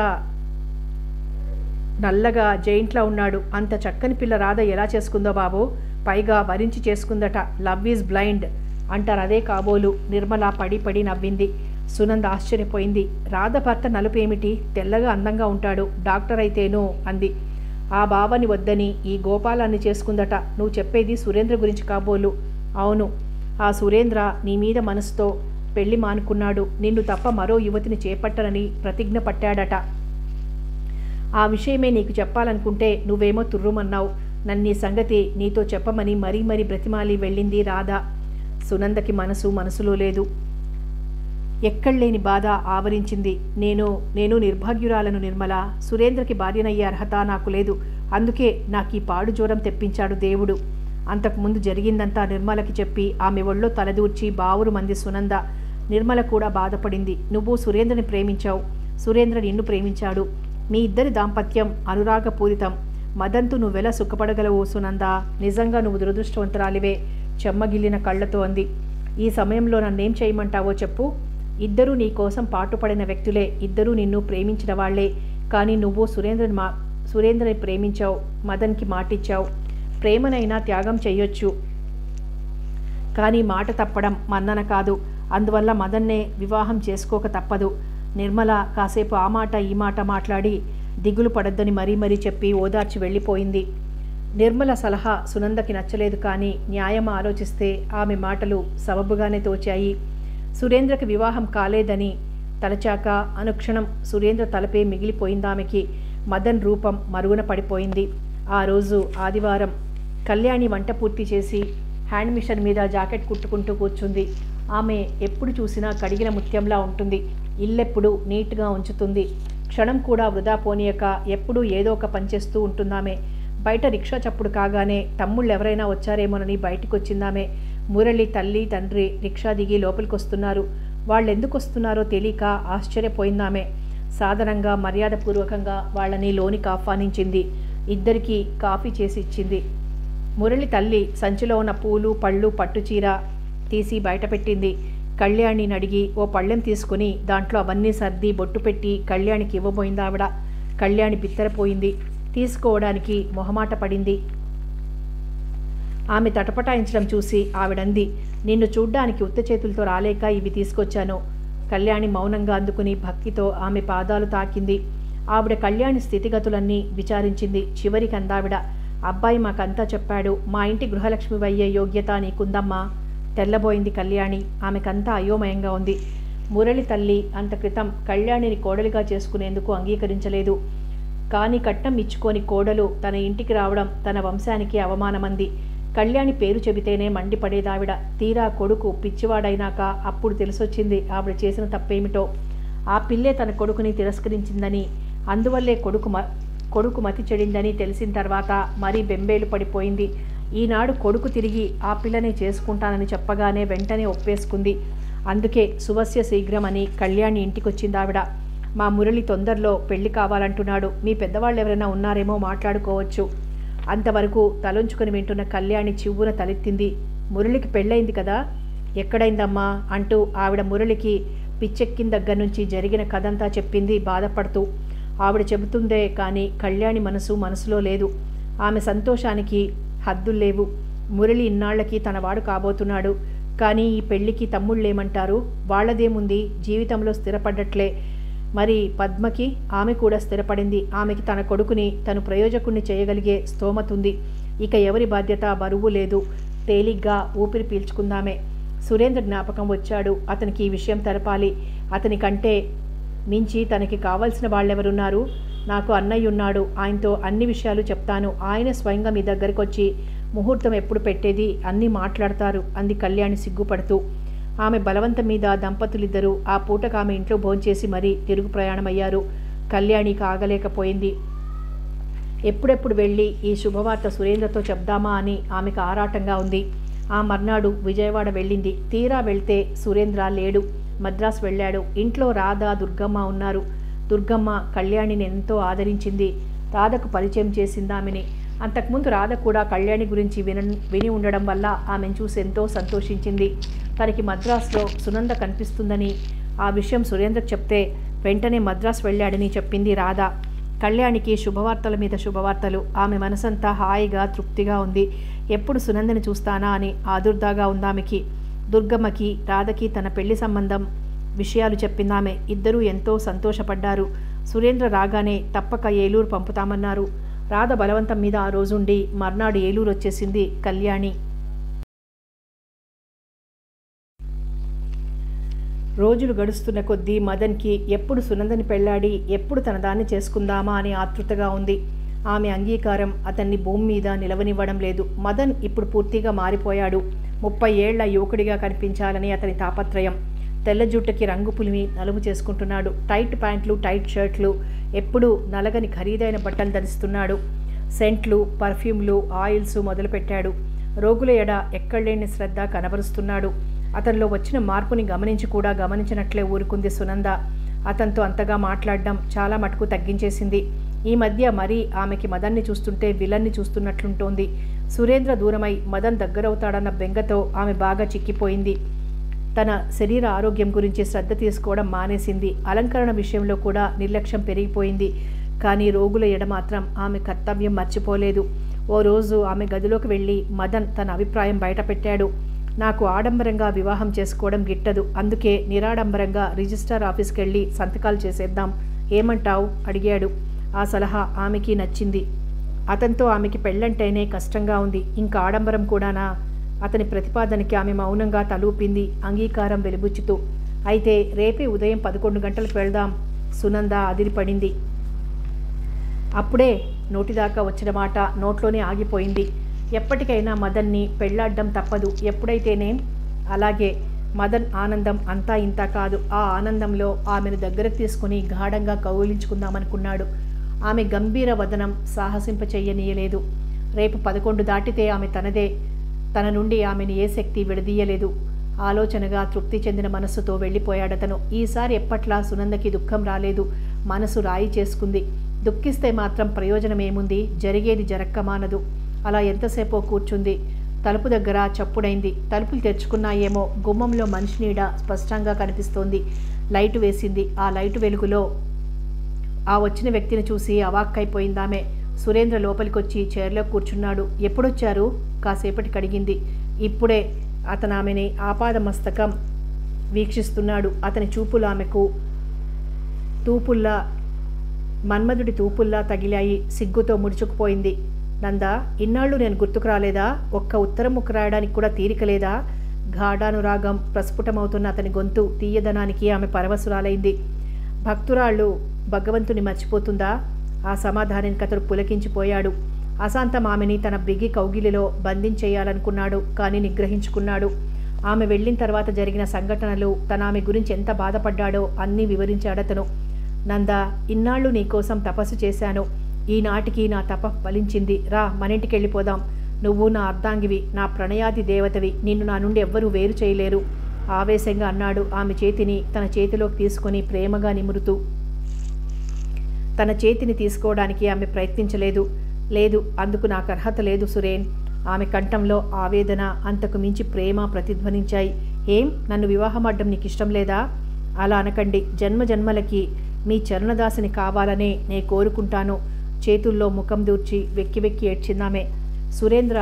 నల్లగా జైంట్లా ఉన్నాడు. అంత చక్కని పిల్ల రాధ ఎలా చేసుకుందో బాబు. పైగా వరించి చేసుకుందట. లవ్ ఈజ్ బ్లైండ్ అంటారు, అదే కాబోలు. నిర్మల పడి పడి నవ్వింది. సునంద ఆశ్చర్యపోయింది. రాధ భర్త నలుపు ఏమిటి? తెల్లగా అందంగా ఉంటాడు. డాక్టర్ అయితేనో అంది. ఆ బావని వద్దని ఈ గోపాలాన్ని చేసుకుందట. నువ్వు చెప్పేది సురేంద్ర గురించి కాబోలు. అవును, ఆ సురేంద్ర నీ మీద మనసుతో పెళ్లి మానుకున్నాడు. నిన్ను తప్ప మరో యువతిని చేపట్టనని ప్రతిజ్ఞ పట్టాడట. ఆ విషయమే నీకు చెప్పాలనుకుంటే నువ్వేమో తుర్రుమన్నావు. నన్నీ సంగతి నీతో చెప్పమని మరీ మరీ బ్రతిమాలి వెళ్ళింది రాధ. సునందకి మనసులో లేదు. ఎక్కడలేని బాధ ఆవరించింది. నేను నిర్భాగ్యురాలను నిర్మల. సురేంద్రకి భార్యనయ్యే అర్హత నాకు లేదు. అందుకే నాకు ఈ పాడు జ్వరం తెప్పించాడు దేవుడు. అంతకుముందు జరిగిందంతా నిర్మలకి చెప్పి ఆమె ఒళ్ళో తలదూర్చి బావురు మంది సునంద. నిర్మల కూడా బాధపడింది. నువ్వు సురేంద్రని ప్రేమించావు, సురేంద్ర నిన్ను ప్రేమించాడు. మీ ఇద్దరి దాంపత్యం అనురాగపూరితం. మదంతు నువ్వెలా సుఖపడగలవు సునంద? నిజంగా నువ్వు దురదృష్టవంతురాలివే చెమ్మగిల్లిన కళ్లతో అంది. ఈ సమయంలో నన్నేం చేయమంటావో చెప్పు. ఇద్దరూ నీ కోసం పాటుపడిన వ్యక్తులే, ఇద్దరూ నిన్ను ప్రేమించిన వాళ్లే. కానీ నువ్వు సురేంద్రని ప్రేమించావు, మదన్కి మాటిచ్చావు. ప్రేమనైనా త్యాగం చెయ్యొచ్చు, కానీ మాట తప్పడం మన్నన కాదు. అందువల్ల మదన్నే వివాహం చేసుకోక తప్పదు. నిర్మల కాసేపు ఆ మాట ఈ మాట మాట్లాడి దిగులు పడొద్దని మరీ మరీ చెప్పి ఓదార్చి వెళ్ళిపోయింది. నిర్మల సలహా సునందకి నచ్చలేదు, కానీ న్యాయం ఆలోచిస్తే ఆమె మాటలు సబబుగానే తోచాయి. సురేంద్రకి వివాహం కాలేదని తలచాక అనుక్షణం సురేంద్ర తలపే మిగిలిపోయిందామెకి. మదన్ రూపం మరుగున పడిపోయింది. ఆ రోజు ఆదివారం. కళ్యాణి వంట పూర్తి చేసి హ్యాండ్ మిషన్ మీద జాకెట్ కుట్టుకుంటూ కూర్చుంది. ఆమె ఎప్పుడు చూసినా కడిగిన ముత్యంలా ఉంటుంది. ఇల్లెప్పుడు నీట్గా ఉంచుతుంది. క్షణం కూడా వృధా పోనీయక ఎప్పుడూ ఏదో ఒక పనిచేస్తూ ఉంటుందామె. బయట రిక్షా చప్పుడు కాగానే తమ్ముళ్ళు ఎవరైనా వచ్చారేమోనని బయటికి వచ్చిందామె. మురళి తల్లి తండ్రి రిక్షా దిగి లోపలికొస్తున్నారు. వాళ్ళెందుకు వస్తున్నారో తెలియక ఆశ్చర్యపోయిందామె. సాధారణంగా మర్యాదపూర్వకంగా వాళ్ళని లోనికి ఆహ్వానించింది. ఇద్దరికీ కాఫీ చేసి ఇచ్చింది. మురళి తల్లి సంచిలో ఉన్న పూలు పళ్ళు పట్టుచీర తీసి బయటపెట్టింది. కళ్యాణిని అడిగి ఓ పళ్ళెం తీసుకుని దాంట్లో అవన్నీ సర్ది బొట్టు పెట్టి కళ్యాణికి ఇవ్వబోయింది ఆవిడ. కళ్యాణి బిత్తరపోయింది. తీసుకోవడానికి మొహమాట పడింది. ఆమె తటపటాయించడం చూసి ఆవిడంది, నిన్ను చూడ్డానికి ఉత్త చేతులతో రాలేక ఇవి తీసుకొచ్చాను. కళ్యాణి మౌనంగా అందుకుని భక్తితో ఆమె పాదాలు తాకింది. ఆవిడ కళ్యాణి స్థితిగతులన్నీ విచారించింది. చివరికి అందావిడ, అబ్బాయి మాకంతా చెప్పాడు. మా ఇంటి గృహలక్ష్మివయ్యే యోగ్యత నీకుందమ్మా. తెల్లబోయింది కళ్యాణి. ఆమెకంతా అయోమయంగా ఉంది. మురళి తల్లి అంత క్రితం కళ్యాణిని కోడలిగా చేసుకునేందుకు అంగీకరించలేదు. కానీ కట్నం ఇచ్చుకొని కోడలు తన ఇంటికి రావడం తన వంశానికి అవమానమంది. కళ్యాణి పేరు చెబితేనే మండిపడేదావిడ. తీరా కొడుకు పిచ్చివాడైనాక అప్పుడు తెలిసొచ్చింది ఆవిడ చేసిన తప్పేమిటో. ఆ పిల్లే తన కొడుకుని తిరస్కరించిందని, అందువల్లే కొడుకు మతి చెడిందని తెలిసిన తర్వాత మరీ బెంబేలు పడిపోయింది. ఈనాడు కొడుకు తిరిగి ఆ పిల్లనే చేసుకుంటానని చెప్పగానే వెంటనే ఒప్పేసుకుంది. అందుకే సువస్య శీఘ్రమని కళ్యాణి ఇంటికొచ్చిందావిడ. మా మురళి తొందరలో పెళ్లి కావాలంటున్నాడు. మీ పెద్దవాళ్ళు ఎవరైనా ఉన్నారేమో మాట్లాడుకోవచ్చు. అంతవరకు తలొంచుకొని వింటున్న కళ్యాణి చివ్వున తలెత్తింది. మురళికి పెళ్ళయింది కదా? ఎక్కడైందమ్మా అంటూ ఆవిడ మురళికి పిచ్చెక్కిన దగ్గర నుంచి జరిగిన కథంతా చెప్పింది బాధపడుతూ. ఆవిడ చెబుతుందే కానీ కళ్యాణి మనసులో లేదు. ఆమె సంతోషానికి హద్దుల్లేవు. మురళి ఇన్నాళ్లకి తనవాడు కాబోతున్నాడు. కానీ ఈ పెళ్లికి తమ్ముళ్ళేమంటారు? వాళ్లదేముంది, జీవితంలో స్థిరపడ్డట్లే. మరి పద్మకి? ఆమె కూడా స్థిరపడింది. ఆమెకి తన కొడుకుని తను ప్రయోజకుణ్ణి చేయగలిగే స్తోమతుంది. ఇక ఎవరి బాధ్యత బరువు లేదు. తేలిగ్గా ఊపిరి పీల్చుకుందామే. సురేంద్ర జ్ఞాపకం వచ్చాడు. అతనికి ఈ విషయం తెలపాలి. అతని కంటే మించి తనకి కావలసిన వాళ్ళెవరున్నారు? నాకు అన్నయ్య ఉన్నాడు. ఆయనతో అన్ని విషయాలు చెప్తాను. ఆయన స్వయంగా మీ దగ్గరికి వచ్చి ముహూర్తం ఎప్పుడు పెట్టేది అన్నీ మాట్లాడతారు అంది కళ్యాణి సిగ్గుపడుతూ. ఆమె బలవంతం మీద దంపతులిద్దరూ ఆ పూటకు ఆమె ఇంట్లో భోంచేసి మరీ తిరుగు ప్రయాణమయ్యారు. కళ్యాణికి ఆగలేకపోయింది. ఎప్పుడెప్పుడు వెళ్ళి ఈ శుభవార్త సురేంద్రతో చెప్దామా అని ఆమెకు ఆరాటంగా ఉంది. ఆ మర్నాడు విజయవాడ వెళ్ళింది. తీరా వెళ్తే సురేంద్ర లేడు. మద్రాసు వెళ్ళాడు. ఇంట్లో రాధ, దుర్గమ్మ ఉన్నారు. దుర్గమ్మ కళ్యాణిని ఎంతో ఆదరించింది. రాధకు పరిచయం చేసింది ఆమెని. అంతకుముందు రాధ కూడా కళ్యాణి గురించి విని ఉండడం వల్ల ఆమెను చూసి ఎంతో సంతోషించింది. తనకి మద్రాసులో సునంద కనిపిస్తుందని ఆ విషయం సురేంద్రకు చెప్తే వెంటనే మద్రాసు వెళ్ళాడని చెప్పింది రాధ. కళ్యాణికి శుభవార్తల మీద శుభవార్తలు. ఆమె మనసంతా హాయిగా తృప్తిగా ఉంది. ఎప్పుడు సునందని చూస్తానా అని ఆదుర్దాగా ఉందామెకి. దుర్గమ్మకి రాధకి తన పెళ్లి సంబంధం విషయాలు చెప్పిందామె. ఇద్దరూ ఎంతో సంతోషపడ్డారు. సురేంద్ర రాగానే తప్పక ఏలూరు పంపుతామన్నారు. రాధ బలవంతం మీద ఆ రోజుండి మర్నాడు ఏలూరు వచ్చేసింది కళ్యాణి. రోజులు గడుస్తున్న కొద్దీ మదన్కి ఎప్పుడు సునందని పెళ్లాడి ఎప్పుడు తన దాన్ని చేసుకుందామా అని ఆతృతగా ఉంది. ఆమె అంగీకారం అతన్ని భూమి మీద నిలవనివ్వడం లేదు. మదన్ ఇప్పుడు పూర్తిగా మారిపోయాడు. 30 ఏళ్ల యువకుడిగా కనిపించాలని అతని తాపత్రయం. తెల్ల జుట్టుకి రంగు పులిమి నలుపు చేసుకుంటున్నాడు. టైట్ ప్యాంట్లు, టైట్ షర్ట్లు, ఎప్పుడూ నలగని ఖరీదైన బట్టలు ధరిస్తున్నాడు. సెంట్లు, పర్ఫ్యూమ్లు, ఆయిల్స్ మొదలుపెట్టాడు. రోగుల ఎడ ఎక్కడలేని శ్రద్ధ కనబరుస్తున్నాడు. అతనిలో వచ్చిన మార్పుని గమనించి కూడా గమనించినట్లే ఊరుకుంది సునంద. అతనితో అంతగా మాట్లాడడం చాలా మటుకు తగ్గించేసింది. ఈ మధ్య మరీ ఆమెకి మదన్ని చూస్తుంటే విలన్ని చూస్తున్నట్లుంటోంది. సురేంద్ర దూరమై మదన్ దగ్గరవుతాడన్న బెంగతో ఆమె బాగా చిక్కిపోయింది. తన శరీర ఆరోగ్యం గురించి శ్రద్ధ తీసుకోవడం మానేసింది. అలంకరణ విషయంలో కూడా నిర్లక్ష్యం పెరిగిపోయింది. కానీ రోగుల ఎడ మాత్రం ఆమె కర్తవ్యం మర్చిపోలేదు. ఓ రోజు ఆమె గదిలోకి వెళ్ళి మదన్ తన అభిప్రాయం బయటపెట్టాడు. నాకు ఆడంబరంగా వివాహం చేసుకోవడం గిట్టదు. అందుకే నిరాడంబరంగా రిజిస్ట్రార్ ఆఫీస్కి వెళ్ళి సంతకాలు చేసేద్దాం. ఏమంటావు అడిగాడు. ఆ సలహా ఆమెకి నచ్చింది. అతనితో ఆమెకి పెళ్ళంటేనే కష్టంగా ఉంది. ఇంకా ఆడంబరం కూడానా? అతని ప్రతిపాదనకి ఆమె మౌనంగా తలూపింది, అంగీకారం వెలిబుచ్చుతూ. అయితే రేపే ఉదయం 11 గంటలకు వెళ్దాం. సునంద అదిరిపడింది. అప్పుడే నోటిదాకా వచ్చిన మాట నోట్లోనే ఆగిపోయింది. ఎప్పటికైనా మదన్ని పెళ్లాడ్డం తప్పదు. ఎప్పుడైతేనేం? అలాగే. మదన్ ఆనందం అంతా ఇంతా కాదు. ఆ ఆనందంలో ఆమెను దగ్గరకు తీసుకుని గాఢంగా కౌగిలించుకుందామనుకున్నాడు. ఆమె గంభీర వదనం సాహసింపచెయ్యనీయలేదు. రేపు 11 దాటితే ఆమె తనదే. తన నుండి ఆమెను ఏ శక్తి విడదీయలేదు. ఆలోచనగా తృప్తి చెందిన మనస్సుతో వెళ్ళిపోయాడతను. ఈసారి ఎప్పట్లా సునందకి దుఃఖం రాలేదు. మనసు రాయి చేసుకుంది. దుఃఖిస్తే మాత్రం ప్రయోజనమేముంది? జరిగేది జరక్కమానదు. అలా ఎంతసేపో కూర్చుంది. తలుపు దగ్గర చప్పుడైంది. తలుపులు తెరుచుకున్నాయేమో. గుమ్మంలో మనిషి నీడ స్పష్టంగా కనిపిస్తోంది. లైటు వేసింది. ఆ లైటు వెలుగులో ఆ వచ్చిన వ్యక్తిని చూసి అవాక్కైపోయిందామె. సురేంద్ర లోపలికొచ్చి చైర్లో కూర్చున్నాడు. ఎప్పుడొచ్చారు? కాసేపటికి అడిగింది. ఇప్పుడే. అతను ఆమెని ఆపాదమస్తకం వీక్షిస్తున్నాడు. అతని చూపులు ఆమెకు తూపుల్లా, మన్మధుడి తూపుల్లా తగిలాయి. సిగ్గుతో ముడుచుకుపోయింది. నందా, ఇన్నాళ్ళు నేను గుర్తుకు రాలేదా? ఒక్క ఉత్తరం ముక్క రాయడానికి కూడా తీరికలేదా? గాఢానురాగం ప్రస్ఫుటమవుతున్న అతని గొంతు తీయదనానికి ఆమె పరవశురాలైంది. భక్తురాళ్ళు భగవంతుని మర్చిపోతుందా? ఆ సమాధానానికి అతడు పులకించిపోయాడు. అశాంతం ఆమెని తన బిగి కౌగిలిలో బంధించేయాలనుకున్నాడు. కానీ నిగ్రహించుకున్నాడు. ఆమె వెళ్ళిన తర్వాత జరిగిన సంఘటనలు, తన ఆమె గురించి ఎంత బాధపడ్డాడో అన్నీ వివరించాడతను. నందా, ఇన్నాళ్ళు నీకోసం తపస్సు చేశాను. ఈనాటికి నా తప ఫలించింది. రా, మనింటికి వెళ్ళిపోదాం. నువ్వు నా అర్ధాంగివి, నా ప్రణయాది దేవతవి. నిన్ను నా నుండి ఎవ్వరూ వేరు చేయలేరు ఆవేశంగా అన్నాడు. ఆమె చేతిని తన చేతిలోకి తీసుకుని ప్రేమగా నిమురుతూ. తన చేతిని తీసుకోవడానికి ఆమె ప్రయత్నించలేదు. లేదు, అందుకు నాకు అర్హత లేదు సురేన్. ఆమె కంఠంలో ఆవేదన, అంతకు మించి ప్రేమ ప్రతిధ్వనించాయి. ఏం, నన్ను వివాహమాడ్డం నీకు ఇష్టం లేదా? అలా అనకండి. జన్మ జన్మలకి మీ చరణదాసిని కావాలనే నే కోరుకుంటాను. చేతుల్లో ముఖం దూర్చి వెక్కి వెక్కి ఏడ్చిందామె. సురేంద్ర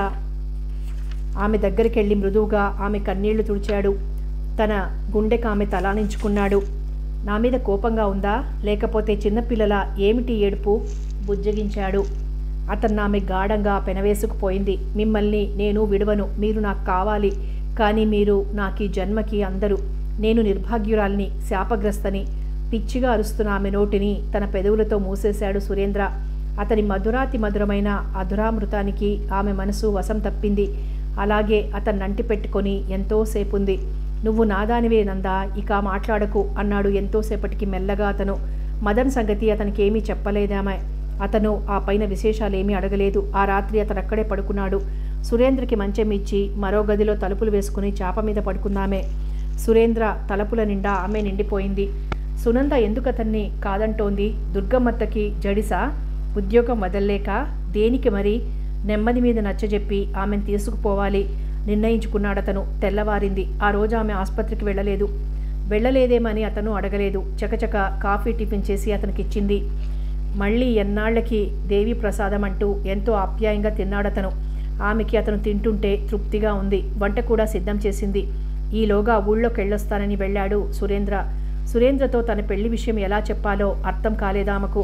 ఆమె దగ్గరికెళ్ళి మృదువుగా ఆమె కన్నీళ్లు తుడిచాడు. తన గుండెకు ఆమె తలానించుకున్నాడు. నా మీద కోపంగా ఉందా? లేకపోతే చిన్నపిల్లల ఏమిటి ఏడుపు? బుజ్జగించాడు. అతను ఆమె గాఢంగా పెనవేసుకుపోయింది. మిమ్మల్ని నేను విడవను. మీరు నాకు కావాలి. కానీ మీరు నాకు ఈ జన్మకి అందరూ. నేను నిర్భాగ్యురాల్ని, శాపగ్రస్తని. పిచ్చిగా అరుస్తున్న ఆమె నోటిని తన పెదవులతో మూసేశాడు సురేంద్ర. అతని మధురాతి మధురమైన అధురామృతానికి ఆమె మనసు వశం తప్పింది. అలాగే అతన్ని అంటి పెట్టుకొని ఎంతోసేపుంది. నువ్వు నాదానివే నందా, ఇక మాట్లాడకు అన్నాడు ఎంతోసేపటికి మెల్లగా అతను. మదన్ సంగతి అతనికి ఏమీ చెప్పలేదామె. అతను ఆ పైన విశేషాలేమీ అడగలేదు. ఆ రాత్రి అతను అక్కడే పడుకున్నాడు. సురేంద్రకి మంచం ఇచ్చి మరో గదిలో తలుపులు వేసుకుని చాప మీద పడుకుందామే. సురేంద్ర తలుపుల నిండా ఆమె నిండిపోయింది. సునంద ఎందుకు అతన్ని కాదంటోంది? దుర్గమ్మత్తకి జడిసా? ఉద్యోగం వదల్లేక? దేనికి మరి? నెమ్మది మీద నచ్చజెప్పి ఆమెను తీసుకుపోవాలి నిర్ణయించుకున్నాడతను. తెల్లవారింది. ఆ రోజు ఆమె ఆసుపత్రికి వెళ్ళలేదేమని అతను అడగలేదు. చకచక కాఫీ టిఫిన్ చేసి అతనికిచ్చింది. మళ్ళీ ఎన్నాళ్లకి దేవి ప్రసాదం అంటూ ఎంతో ఆప్యాయంగా తిన్నాడతను. ఆమెకి అతను తింటుంటే తృప్తిగా ఉంది. వంట కూడా సిద్ధం చేసింది. ఈలోగా ఊళ్ళోకి వెళ్ళొస్తానని వెళ్ళాడు సురేంద్ర. సురేంద్రతో తన పెళ్లి విషయం ఎలా చెప్పాలో అర్థం కాలేదామకు.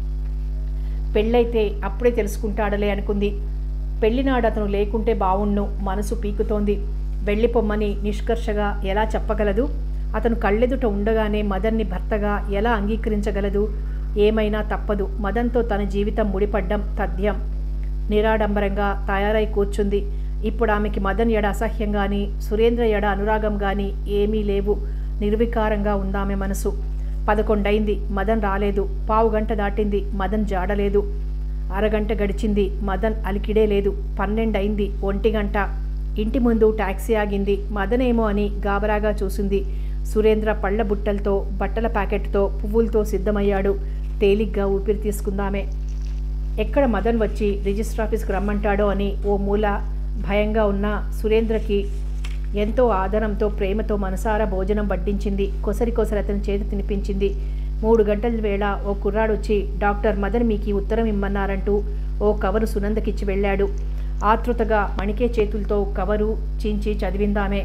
పెళ్ళైతే అప్పుడే తెలుసుకుంటాడలే అనుకుంది. పెళ్లినాడు అతను లేకుంటే బావుణ్ణు మనసు పీకుతోంది. వెళ్ళిపోమ్మని నిష్కర్షగా ఎలా చెప్పగలదు? అతను కళ్ళెదుట ఉండగానే మదన్ని భర్తగా ఎలా అంగీకరించగలదు? ఏమైనా తప్పదు. మదన్తో తన జీవితం ముడిపడ్డం తథ్యం. నిరాడంబరంగా తయారై కూర్చుంది. ఇప్పుడు ఆమెకి మదన్ ఎడ అసహ్యం గాని, సురేంద్ర ఎడ అనురాగం గాని ఏమీ లేవు. నిర్వికారంగా ఉందామె మనసు. 11 అయింది. మదన్ రాలేదు. పావుగంట దాటింది. మదన్ జాడలేదు. అరగంట గడిచింది. మదన్ అలికిడే లేదు. 12 అయింది. 1 గంట. ఇంటి ముందు టాక్సీ ఆగింది. మదనేమో అని గాబరాగా చూసింది. సురేంద్ర పళ్ళ బుట్టలతో, బట్టల ప్యాకెట్తో, పువ్వులతో సిద్ధమయ్యాడు. తేలిగ్గా ఊపిరి తీసుకుందామే. ఎక్కడ మదన్ వచ్చి రిజిస్టర్ ఆఫీస్కి రమ్మంటాడో అని ఓ మూల భయంగా ఉన్న సురేంద్రకి ఎంతో ఆదరంతో ప్రేమతో మనసారా భోజనం వడ్డించింది. కొసరి కొసరి అతని చేతి తినిపించింది. 3 గంటల వేళ ఓ కుర్రాడొచ్చి డాక్టర్ మదన్ మీకు ఈ ఉత్తరం ఇమ్మన్నారంటూ ఓ కవరు సునందకిచ్చి వెళ్ళాడు. ఆతృతగా వణికే చేతులతో కవరు చించి చదివిందామే.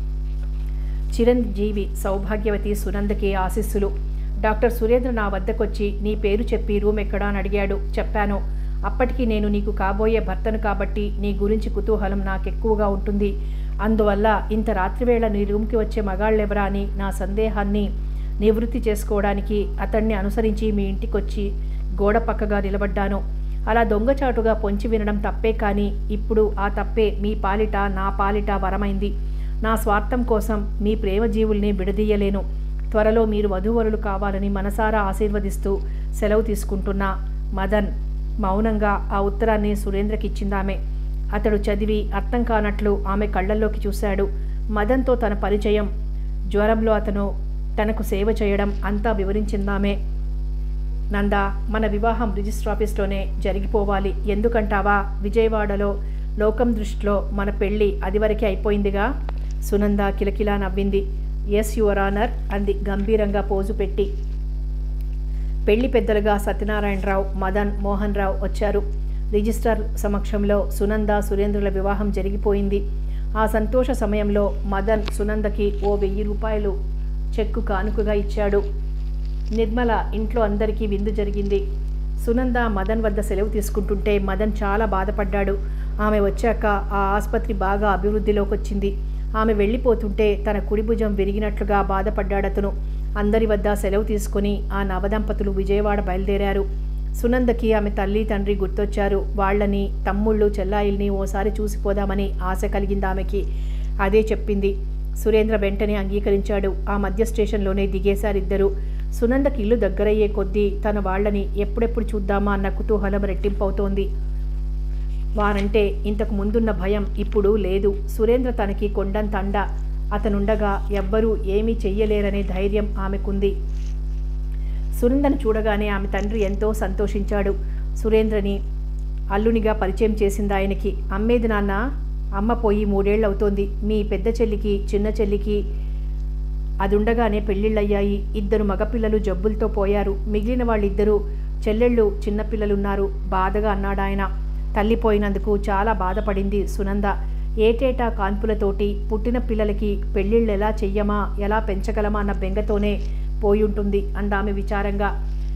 చిరంజీవి సౌభాగ్యవతి సునందకి ఆశీస్సులు. డాక్టర్ సురేంద్ర నా వద్దకొచ్చి నీ పేరు చెప్పి రూమ్ ఎక్కడా అని అడిగాడు. చెప్పాను. అప్పటికి నేను నీకు కాబోయే భర్తను కాబట్టి నీ గురించి కుతూహలం నాకెక్కువగా ఉంటుంది. అందువల్ల ఇంత రాత్రివేళ నీ రూమ్కి వచ్చే మగాళ్ళెవరా అని నా సందేహాన్ని నివృత్తి చేసుకోవడానికి అతన్ని అనుసరించి మీ ఇంటికొచ్చి గోడ పక్కగా నిలబడ్డాను. అలా దొంగచాటుగా పొంచి వినడం తప్పే, కానీ ఇప్పుడు ఆ తప్పే మీ పాలిట నా పాలిట వరమైంది. నా స్వార్థం కోసం మీ ప్రేమ జీవుల్ని విడదీయలేను. త్వరలో మీరు వధూవరులు కావాలని మనసారా ఆశీర్వదిస్తూ సెలవు తీసుకుంటున్నా. మదన్. మౌనంగా ఆ ఉత్తరాన్ని సురేంద్రకిచ్చిందామె. అతడు చదివి అర్థం కానట్లు ఆమె కళ్ళల్లోకి చూశాడు. మదన్తో తన పరిచయం, జ్వరంలో అతను తనకు సేవ చేయడం అంతా వివరించిందామె. నందా, మన వివాహం రిజిస్టర్ ఆఫీస్లోనే జరిగిపోవాలి. ఎందుకంటావా? విజయవాడలో లోకం దృష్టిలో మన పెళ్ళి అదివరకే అయిపోయిందిగా. సునంద కిలకిలా నవ్వింది. ఎస్ యువర్ ఆనర్ అంది గంభీరంగా పోజు పెట్టి. పెళ్లి పెద్దలుగా సత్యనారాయణరావు, మదన్ మోహన్ రావు వచ్చారు. రిజిస్ట్రార్ సమక్షంలో సునంద సురేంద్రుల వివాహం జరిగిపోయింది. ఆ సంతోష సమయంలో మదన్ సునందకి ఓ 1000 రూపాయలు చెక్కు కానుకగా ఇచ్చాడు. నిర్మల ఇంట్లో అందరికీ విందు జరిగింది. సునంద మదన్ వద్ద సెలవు తీసుకుంటుంటే మదన్ చాలా బాధపడ్డాడు. ఆమె వచ్చాక ఆ ఆసుపత్రి బాగా అభివృద్ధిలోకి వచ్చింది. ఆమె వెళ్ళిపోతుంటే తన కుడి భుజం విరిగినట్లుగా బాధపడ్డాడతను. అందరి వద్ద సెలవు తీసుకుని ఆ నవదంపతులు విజయవాడ బయలుదేరారు. సునందకి ఆమె తల్లి తండ్రి గుర్తొచ్చారు. వాళ్ళని, తమ్ముళ్ళు చెల్లాయిల్ని ఓసారి చూసిపోదామని ఆశ కలిగింది ఆమెకి. అదే చెప్పింది. సురేంద్ర వెంటనే అంగీకరించాడు. ఆ మధ్య స్టేషన్లోనే దిగేశారిద్దరూ. సునందకి ఇల్లు దగ్గరయ్యే కొద్దీ తన వాళ్లని ఎప్పుడెప్పుడు చూద్దామా అన్న కుతూహలం రెట్టింపవుతోంది. వారంటే ఇంతకు ముందున్న భయం ఇప్పుడు లేదు. సురేంద్ర తనకి కొండంత అండ. అతనుండగా ఎవ్వరూ ఏమీ చెయ్యలేరనే ధైర్యం ఆమెకుంది. సునందను చూడగానే ఆమె తండ్రి ఎంతో సంతోషించాడు. సురేంద్రని అల్లునిగా పరిచయం చేసింది ఆయనకి. అమ్మేది నాన్న. అమ్మ పోయి 3 ఏళ్ళు అవుతోంది. మీ పెద్ద చెల్లికి చిన్న చెల్లికి అదుండగానే పెళ్ళిళ్ళయ్యాయి. 2 మగపిల్లలు జబ్బులతో పోయారు. మిగిలిన వాళ్ళిద్దరూ చెల్లెళ్ళు చిన్నపిల్లలున్నారు బాధగా అన్నాడాయన. తల్లి పోయినందుకు చాలా బాధపడింది సునంద. ఏటేటా కాన్పులతోటి పుట్టిన పిల్లలకి పెళ్ళిళ్ళు ఎలా చెయ్యమా, ఎలా పెంచగలమా అన్న బెంగతోనే పోయుంటుంది అందామె విచారంగా.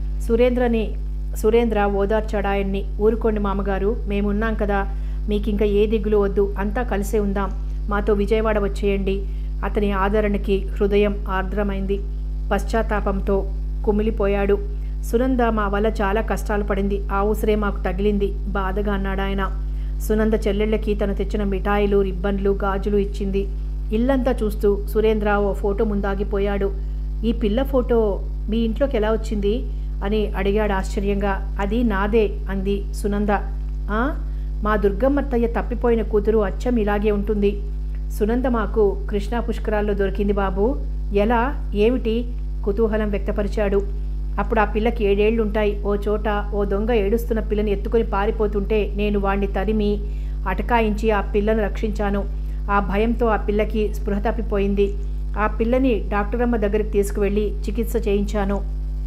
సురేంద్ర ఓదార్చాడాయన్ని. ఊరుకోండి మామగారు, మేమున్నాం కదా, మీకింక ఏ దిగులు వద్దు, అంతా కలిసే ఉందాం, మాతో విజయవాడ వచ్చేయండి. అతని ఆదరణకి హృదయం ఆర్ద్రమైంది. పశ్చాత్తాపంతో కుమిలిపోయాడు. సునంద మా వల్ల చాలా కష్టాలు పడింది. ఆ ఉసిరే మాకు తగిలింది బాధగా అన్నాడాయన. సునంద చెల్లెళ్ళకి తను తెచ్చిన మిఠాయిలు, రిబ్బన్లు, గాజులు ఇచ్చింది. ఇల్లంతా చూస్తూ సురేంద్ర ఓ ఫోటో ముందాగిపోయాడు. ఈ పిల్ల ఫోటో మీ ఇంట్లోకి ఎలా వచ్చింది అని అడిగాడు ఆశ్చర్యంగా. అది నాదే అంది సునంద. మా దుర్గమ్మత్తయ్య తప్పిపోయిన కూతురు అచ్చం ఇలాగే ఉంటుంది. సునంద మాకు కృష్ణా పుష్కరాల్లో దొరికింది బాబు. ఎలా, ఏమిటి? కుతూహలం వ్యక్తపరిచాడు. అప్పుడు ఆ పిల్లకి 7 ఏళ్లుంటాయి. ఓ చోట ఓ దొంగ ఏడుస్తున్న పిల్లని ఎత్తుకొని పారిపోతుంటే నేను వాణ్ణి తరిమి అటకాయించి ఆ పిల్లను రక్షించాను. ఆ భయంతో ఆ పిల్లకి స్పృహ తప్పిపోయింది. ఆ పిల్లని డాక్టరమ్మ దగ్గరికి తీసుకువెళ్ళి చికిత్స చేయించాను.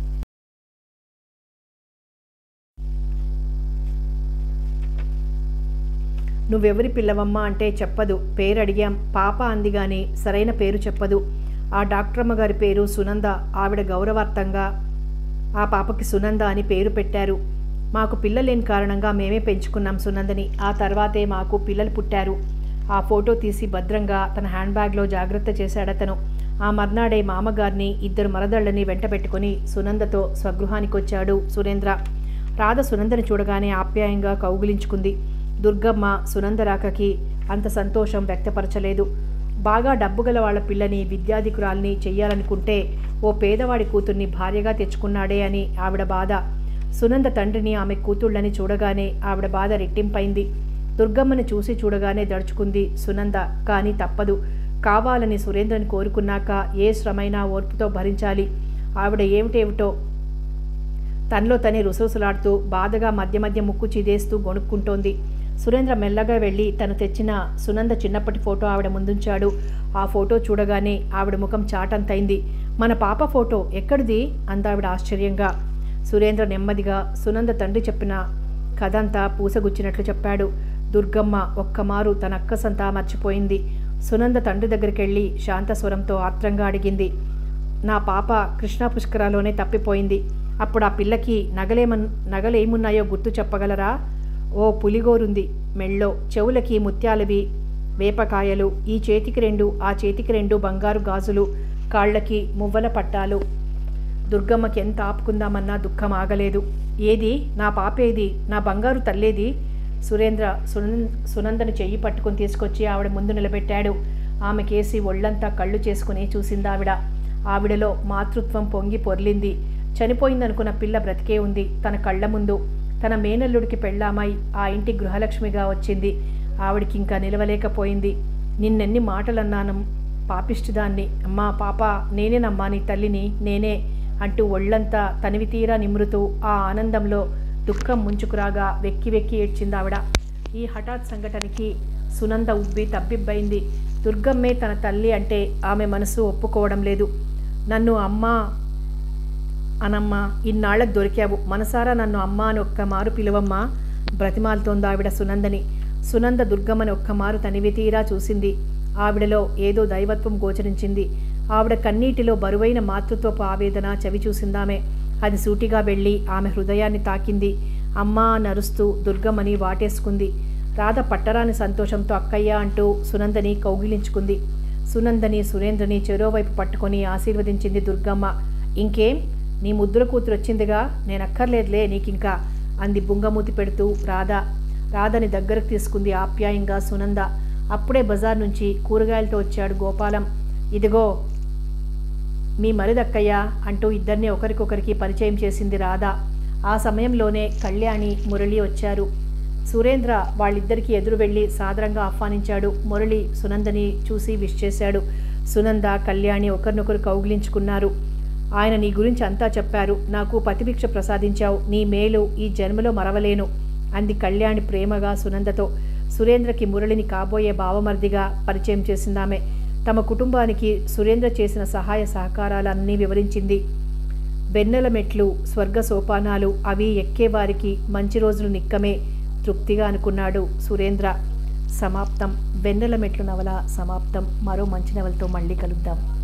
నువ్వెవరి పిల్లవమ్మా అంటే చెప్పదు. పేరు అడిగాం. పాప అంది గాని సరైన పేరు చెప్పదు. ఆ డాక్టరమ్మ గారి పేరు సునంద. ఆవిడ గౌరవార్థంగా ఆ పాపకి సునంద అని పేరు పెట్టారు. మాకు పిల్లలేని కారణంగా మేమే పెంచుకున్నాం సునందని. ఆ తర్వాతే మాకు పిల్లలు పుట్టారు. ఆ ఫోటో తీసి భద్రంగా తన హ్యాండ్ బ్యాగ్లో జాగ్రత్త చేశాడతను. ఆ మర్నాడే మామగారిని, 2 మరదళ్ళని వెంట పెట్టుకుని సునందతో స్వగృహానికొచ్చాడు సురేంద్ర. రాధ సునందని చూడగానే ఆప్యాయంగా కౌగిలించుకుంది. దుర్గమ్మ సునంద రాకకి అంత సంతోషం వ్యక్తపరచలేదు. బాగా డబ్బుగల వాళ్ళ పిల్లని విద్యాధికురాల్ని చెయ్యాలనుకుంటే ఓ పేదవాడి కూతుర్ని భార్యగా తెచ్చుకున్నాడే అని ఆవిడ బాధ. సునంద తండ్రిని ఆమె కూతుళ్ళని చూడగానే ఆవిడ బాధ రెట్టింపైంది. దుర్గమ్మని చూసి చూడగానే దడుచుకుంది సునంద. కానీ తప్పదు. కావాలని సురేంద్రని కోరుకున్నాక ఏ శ్రమైనా ఓర్పుతో భరించాలి. ఆవిడ ఏమిటేమిటో తనలో తనే రుసరుసలాడుతూ బాధగా మధ్య మధ్య ముక్కు చిదేస్తూ గొణుక్కుంటోంది. సురేంద్ర మెల్లగా వెళ్ళి తను తెచ్చిన సునంద చిన్నప్పటి ఫోటో ఆవిడ ముందుంచాడు. ఆ ఫోటో చూడగానే ఆవిడ ముఖం చాటంతైంది. మన పాప ఫోటో ఎక్కడిది అందావిడ ఆశ్చర్యంగా. సురేంద్ర నెమ్మదిగా సునంద తండ్రి చెప్పిన కథంతా పూసగుచ్చినట్లు చెప్పాడు. దుర్గమ్మ ఒక్కమారు తన అక్కసంతా మర్చిపోయింది. సునంద తండ్రి దగ్గరికెళ్ళి శాంతస్వరంతో ఆత్రంగా అడిగింది, నా పాప కృష్ణా పుష్కరాలోనే తప్పిపోయింది. అప్పుడు ఆ పిల్లకి నగలేమున్నాయో గుర్తు చెప్పగలరా? ఓ పులిగోరుంది మెళ్ళో, చెవులకి ముత్యాలవి వేపకాయలు, ఈ చేతికి 2 ఆ చేతికి 2 బంగారు గాజులు, కాళ్ళకి మువ్వల పట్టాలు. దుర్గమ్మకి ఎంత ఆపుకుందామన్నా దుఃఖం ఆగలేదు. ఏది నా పాపేది, నా బంగారు తల్లేది? సురేంద్ర సునందని చెయ్యి పట్టుకుని తీసుకొచ్చి ఆవిడ ముందు నిలబెట్టాడు. ఆమెకేసి ఒళ్లంతా కళ్ళు చేసుకుని చూసిందావిడ. ఆవిడలో మాతృత్వం పొంగి పొర్లింది. చనిపోయిందనుకున్న పిల్ల బ్రతికే ఉంది తన కళ్ళ ముందు. తన మేనల్లుడికి పెళ్ళామై ఆ ఇంటి గృహలక్ష్మిగా వచ్చింది. ఆవిడికి ఇంకా నిలవలేకపోయింది. నిన్నెన్ని మాటలన్నాను పాపిష్టిదాన్ని. అమ్మా పాప, నేనేనమ్మా నీ తల్లిని, నేనే అంటూ ఒళ్లంతా తనివి తీరా నిమురుతూ ఆ ఆనందంలో దుఃఖం ముంచుకురాగా వెక్కి వెక్కి ఏడ్చిందావిడ. ఈ హఠాత్ సంఘటనకి సునంద ఉబ్బి తబ్బిబ్బైంది. దుర్గమ్మే తన తల్లి అంటే ఆమె మనసు ఒప్పుకోవడం లేదు. నన్ను అమ్మా అనమ్మా, ఇన్నాళ్లకు దొరికావు, మనసారా నన్ను అమ్మా అని ఒక్కమారు పిలువమ్మా బ్రతిమాలుతోందావిడ సునందని. సునంద దుర్గమ్మని ఒక్కమారు తనివి తీరా చూసింది. ఆవిడలో ఏదో దైవత్వం గోచరించింది. ఆవిడ కన్నీటిలో బరువైన మాతృత్వపు ఆవేదన చవి చూసిందామె. అది సూటిగా వెళ్ళి ఆమె హృదయాన్ని తాకింది. అమ్మా నరుస్తూ దుర్గమ్మని వాటేసుకుంది. రాధ పట్టరాని సంతోషంతో అక్కయ్య అంటూ సునందని కౌగిలించుకుంది. సునందని సురేంద్రని చెరోవైపు పట్టుకొని ఆశీర్వదించింది దుర్గమ్మ. ఇంకేం, నీ ముద్దుల కూతురు వచ్చిందిగా, నేనక్కర్లేదులే నీకింకా అంది బుంగమూతి పెడుతూ రాధ. రాధని దగ్గరకు తీసుకుంది ఆప్యాయంగా సునంద. అప్పుడే బజార్ నుంచి కూరగాయలతో వచ్చాడు గోపాలం. ఇదిగో మీ మరిదక్కయ్య అంటూ ఇద్దరిని ఒకరికొకరికి పరిచయం చేసింది రాధ. ఆ సమయంలోనే కళ్యాణి, మురళి వచ్చారు. సురేంద్ర వాళ్ళిద్దరికీ ఎదురు వెళ్ళి సాదరంగా ఆహ్వానించాడు. మురళి సునందని చూసి విష్ చేశాడు. సునంద, కళ్యాణి ఒకరినొకరు కౌగిలించుకున్నారు. ఆయన నీ గురించి అంతా చెప్పారు. నాకు పతిభిక్ష ప్రసాదించావు. నీ మేలు ఈ జన్మలో మరవలేను అంది కళ్యాణి ప్రేమగా సునందతో. సురేంద్రకి మురళిని కాబోయే బావమర్దిగా పరిచయం చేసిందామె. తమ కుటుంబానికి సురేంద్ర చేసిన సహాయ సహకారాలన్నీ వివరించింది. వెన్నెల మెట్లు, స్వర్గ సోపానాలు అవి ఎక్కేవారికి మంచి రోజులు నిక్కమే తృప్తిగా అనుకున్నాడు సురేంద్ర. సమాప్తం. వెన్నెల మెట్లు నవల సమాప్తం. మరో మంచి నవలతో మళ్ళీ కలుద్దాం.